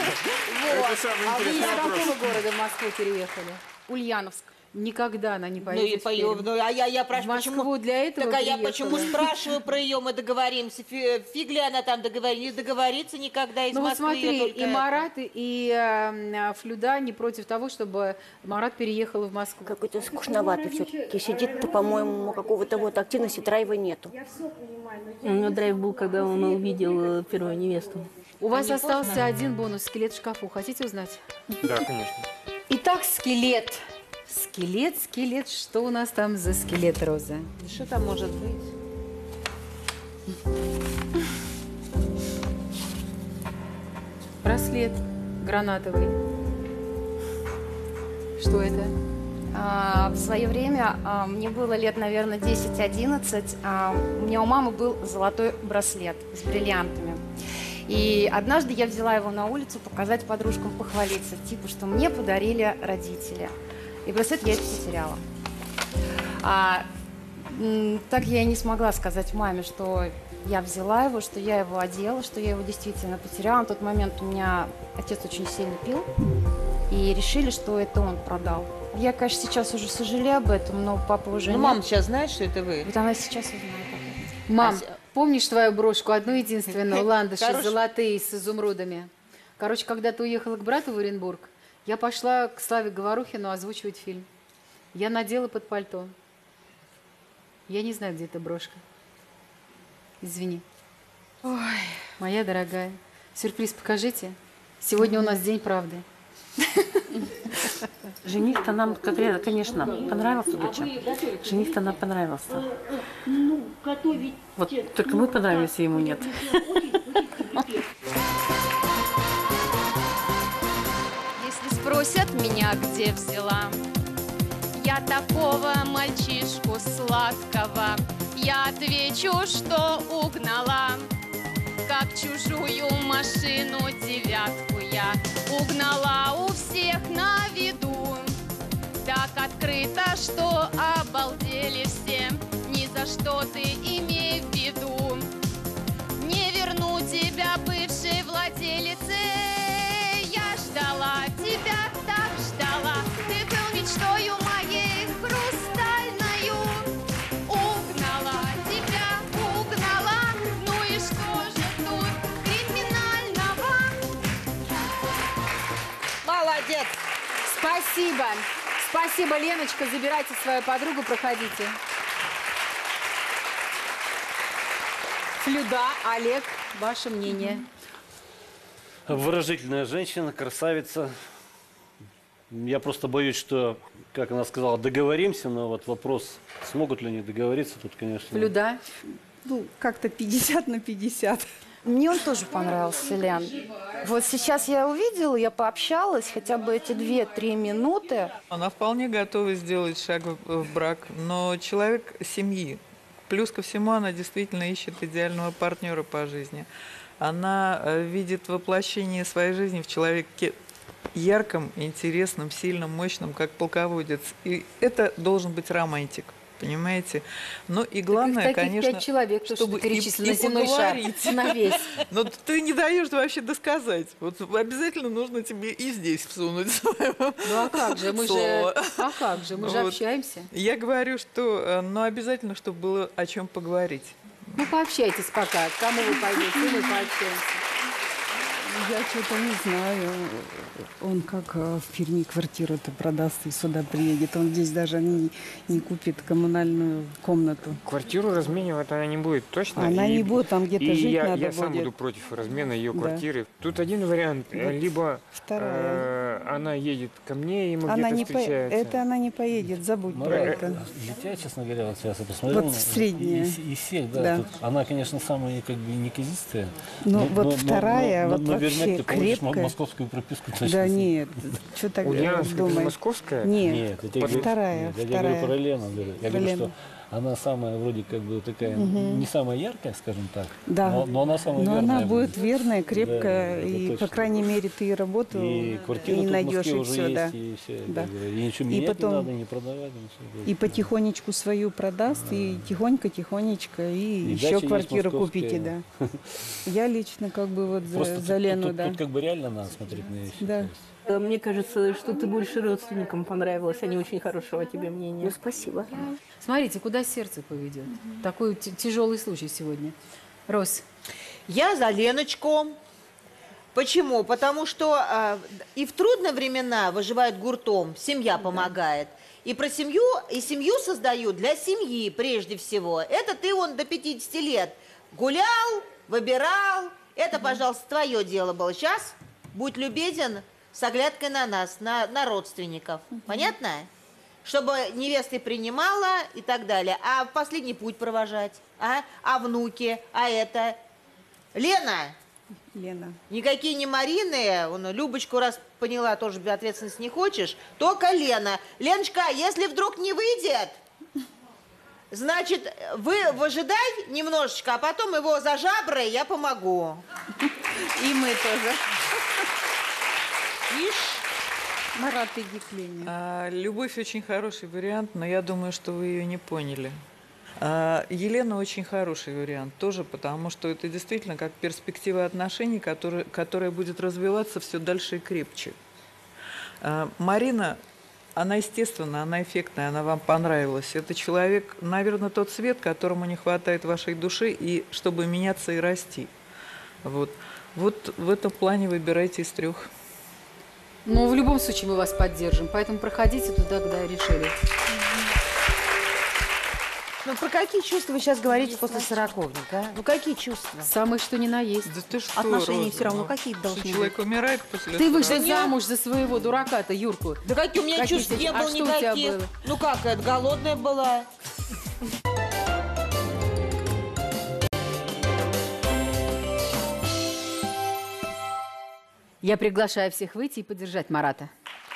B: вы из какого города в Москву переехали?
E: Ульяновск.
B: Никогда она не
D: Ну,
B: поедет
D: и
B: в
D: по-
B: Пермь.
D: ну, а я, я прошу,
B: В Москву
D: почему...
B: для этого
D: Так а я
B: приехала.
D: почему спрашиваю про ее, мы договоримся. Фи- Фиг ли она там договорится? Не договорится никогда из
B: Ну вот
D: Москвы.
B: смотри,
D: её только
B: и
D: это.
B: Марат, и э, Флюда не против того, чтобы Марат переехал в Москву.
G: Какой-то скучноватый все-таки. Сидит-то, по-моему, какого-то вот активности, драйва нету.
I: У него драйв был, когда он увидел э, первую невесту.
B: У вас остался один бонус – скелет в шкафу. Хотите узнать?
A: Да, конечно.
B: Итак, скелет. Скелет, скелет. Что у нас там за скелет, Роза?
D: Что там может быть?
B: Браслет гранатовый. Что это?
E: А, в свое время а, мне было лет, наверное, десять-одиннадцать. А, у меня у мамы был золотой браслет с бриллиантами. И однажды я взяла его на улицу показать подружкам, похвалиться, типа, что мне подарили родители. И браслет я потеряла. А, м, так я и не смогла сказать маме, что я взяла его, что я его одела, что я его действительно потеряла. На тот момент у меня отец очень сильно пил, и решили, что это он продал. Я, конечно, сейчас уже сожалею об этом, но папа уже
D: Ну,
E: нет.
D: мама сейчас знает, что это вы?
E: Вот она сейчас узнает.
B: Мам,
D: А
B: помнишь твою брошку, одну единственную, ландыши
D: Хорош-
B: золотые с изумрудами? Короче, когда ты уехала к брату в Оренбург, я пошла к Славе Говорухину озвучивать фильм. Я надела под пальто. Я не знаю, где эта брошка. Извини. Ой, моя дорогая. Сюрприз покажите. Сегодня у нас день правды.
L: Жених-то нам, как я- конечно, понравился, доча. Жених-то нам понравился. Вот только мы понравились, а ему нет.
N: Если спросят меня, где взяла, я такого мальчишку сладкого, я отвечу, что угнала. Как чужую машину девятку я угнала у всех на виду. Так открыто, что обалдели все, ни за что ты имей в виду. Не верну тебя, бывшей владелице, я ждала тебя, так ждала. Ты был мечтою моей хрустальною. Угнала тебя, угнала. Ну и что же тут криминального?
D: Молодец!
B: Спасибо. Спасибо, Леночка. Забирайте свою подругу, проходите. Флюда, Олег, ваше мнение?
M: Выразительная женщина, красавица. Я просто боюсь, что, как она сказала, договоримся, но вот вопрос, смогут ли они договориться, тут, конечно...
B: Люда?
J: Ну, как-то пятьдесят на пятьдесят.
O: Мне он тоже понравился, Лен. Вот сейчас я увидела, я пообщалась, хотя бы эти две-три минуты.
F: Она вполне готова сделать шаг в, в брак, но человек семьи. Плюс ко всему, она действительно ищет идеального партнера по жизни. Она видит воплощение своей жизни в человеке ярком, интересном, сильном, мощном, как полководец. И это должен быть романтик. Понимаете? Ну и главное,
B: таких
F: конечно,
B: пять человек, то,
F: чтобы
B: что перечислено
F: и,
B: на земной шар, на весь.
F: Но ты не даешь вообще досказать. Вот обязательно нужно тебе и здесь всунуть свое
B: Ну а как же, мы
F: слово.
B: же, а как же, мы же
F: Вот.
B: общаемся.
F: Я говорю, что, ну, обязательно, чтобы было о чем поговорить.
B: Ну пообщайтесь пока, к кому вы пойдете, мы пообщаемся.
J: Я что-то не знаю. Он как э, в Перми квартиру-то продаст и сюда приедет. Он здесь даже не, не купит коммунальную комнату.
A: Квартиру разменивать она не будет, точно.
J: Она
A: И-
J: не будет, там где-то
A: и
J: жить
A: я,
J: надо
A: я сам
J: будет.
A: буду против размена ее
J: Да.
A: квартиры. Тут один вариант.
J: Вот
A: Либо
J: вторая.
A: э, она едет ко мне, и мы
J: Она
A: где-то
J: не по...
A: встречаются.
J: Это она не поедет, забудь
M: Ну,
J: про
M: да,
J: это.
M: Летя, честно говоря, вот сейчас я посмотрел.
J: Вот
M: на-
J: средняя.
M: И, и, и всех, да.
J: Да.
M: Тут она, конечно, самая как бы неказистая.
J: Ну, вот вторая, вот
M: наверняка
J: вообще
M: ты получишь мо-
J: крепкая.
M: московскую прописку.
J: Да нет, что так
A: Ульяновская,
J: думаешь?
A: это московская?
J: Нет,
M: Нет, я тебе говорю-
J: вторая,
M: нет, я
J: вторая.
M: говорю про Лену. говорю. Я
J: Про
M: говорю,
J: Лену.
M: что она самая вроде как бы такая,
J: Мгм.
M: не самая яркая, скажем так,
J: Да.
M: но, но она самая
J: Но
M: верная.
J: она будет верная, крепкая,
M: Да, это
J: и,
M: точно.
J: по крайней мере, ты и работу
M: И квартира
J: и
M: тут в
J: найдешь,
M: Москве
J: и
M: уже
J: все,
M: есть,
J: да.
M: и все.
J: Да.
M: как бы, и ничего
J: И
M: менять
J: потом-
M: не надо, не продавать. ничего.
J: И потихонечку свою продаст, и тихонько-тихонечко, и,
M: И
J: еще
M: дача есть
J: квартиру
M: московская.
J: купите, да. Я лично как бы вот за,
M: Просто
J: за
M: тут-
J: Лену,
M: тут,
J: да.
M: тут как бы реально надо смотреть на вещи.
J: Да.
I: Мне кажется, что ты больше родственникам понравилась, они очень хорошего о тебе мнения.
G: Ну, спасибо.
B: Смотрите, куда сердце поведет. Такой т- тяжелый случай сегодня. Рос.
D: Я за Леночку. Почему? Потому что э, и в трудные времена выживают гуртом, семья помогает. И про семью, и семью создают для семьи прежде всего. Это ты он до пятидесяти лет гулял, выбирал. Это, пожалуйста, твое дело было. Сейчас будь любезен с оглядкой на нас, на, на родственников. Понятно? Чтобы невесты принимала и так далее. А в последний путь провожать. А, а внуки, а это... Лена!
J: Лена.
D: Никакие не Марины, вон, Любочку, раз поняла, тоже ответственность не хочешь, только Лена. Леночка, если вдруг не выйдет, значит, вы выжидай немножечко, а потом его за жабры я помогу.
J: И мы тоже.
D: Ишь.
J: Марат, иди к Лене.
F: А, любовь очень хороший вариант, но я думаю, что вы ее не поняли. А, Елена очень хороший вариант тоже, потому что это действительно как перспектива отношений, которые, которая будет развиваться все дальше и крепче. А, Марина, она естественная, она эффектная, она вам понравилась. Это человек, наверное, тот цвет, которому не хватает вашей души, и чтобы меняться и расти. Вот, вот в этом плане выбирайте из трех.
B: Ну, в любом случае мы вас поддержим, поэтому проходите туда, куда решили.
P: Ну, про какие чувства вы сейчас говорите после сороковника, а? Ну, какие чувства?
B: Самое что ни на есть.
F: Да ты что,
P: Отношения
F: Роза,
P: все равно
F: ну,
P: какие должны
F: что
P: быть?
F: человек умирает после
B: Ты вышла
F: сорока?
B: замуж за своего дурака-то, Юрку.
D: Да какие у меня
B: Какие
D: чувства,
B: тебе-
D: не
B: а
D: было
B: что у тебя
D: никаких.
B: было?
D: Ну как это, голодная была.
B: Я приглашаю всех выйти и поддержать Марата.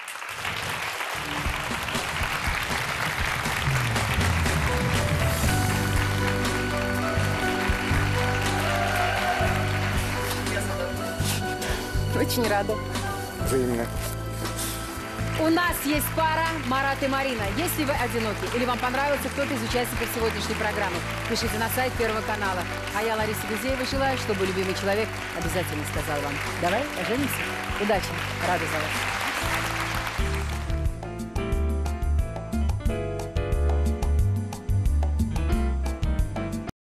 O: Очень рада.
A: Взаимно.
B: У нас есть пара Марат и Марина. Если вы одиноки или вам понравился кто-то из участников сегодняшней программы, пишите на сайт Первого канала. А я, Лариса Гузеева, желаю, чтобы любимый человек обязательно сказал вам: давай поженимся. Удачи. Рада за вас.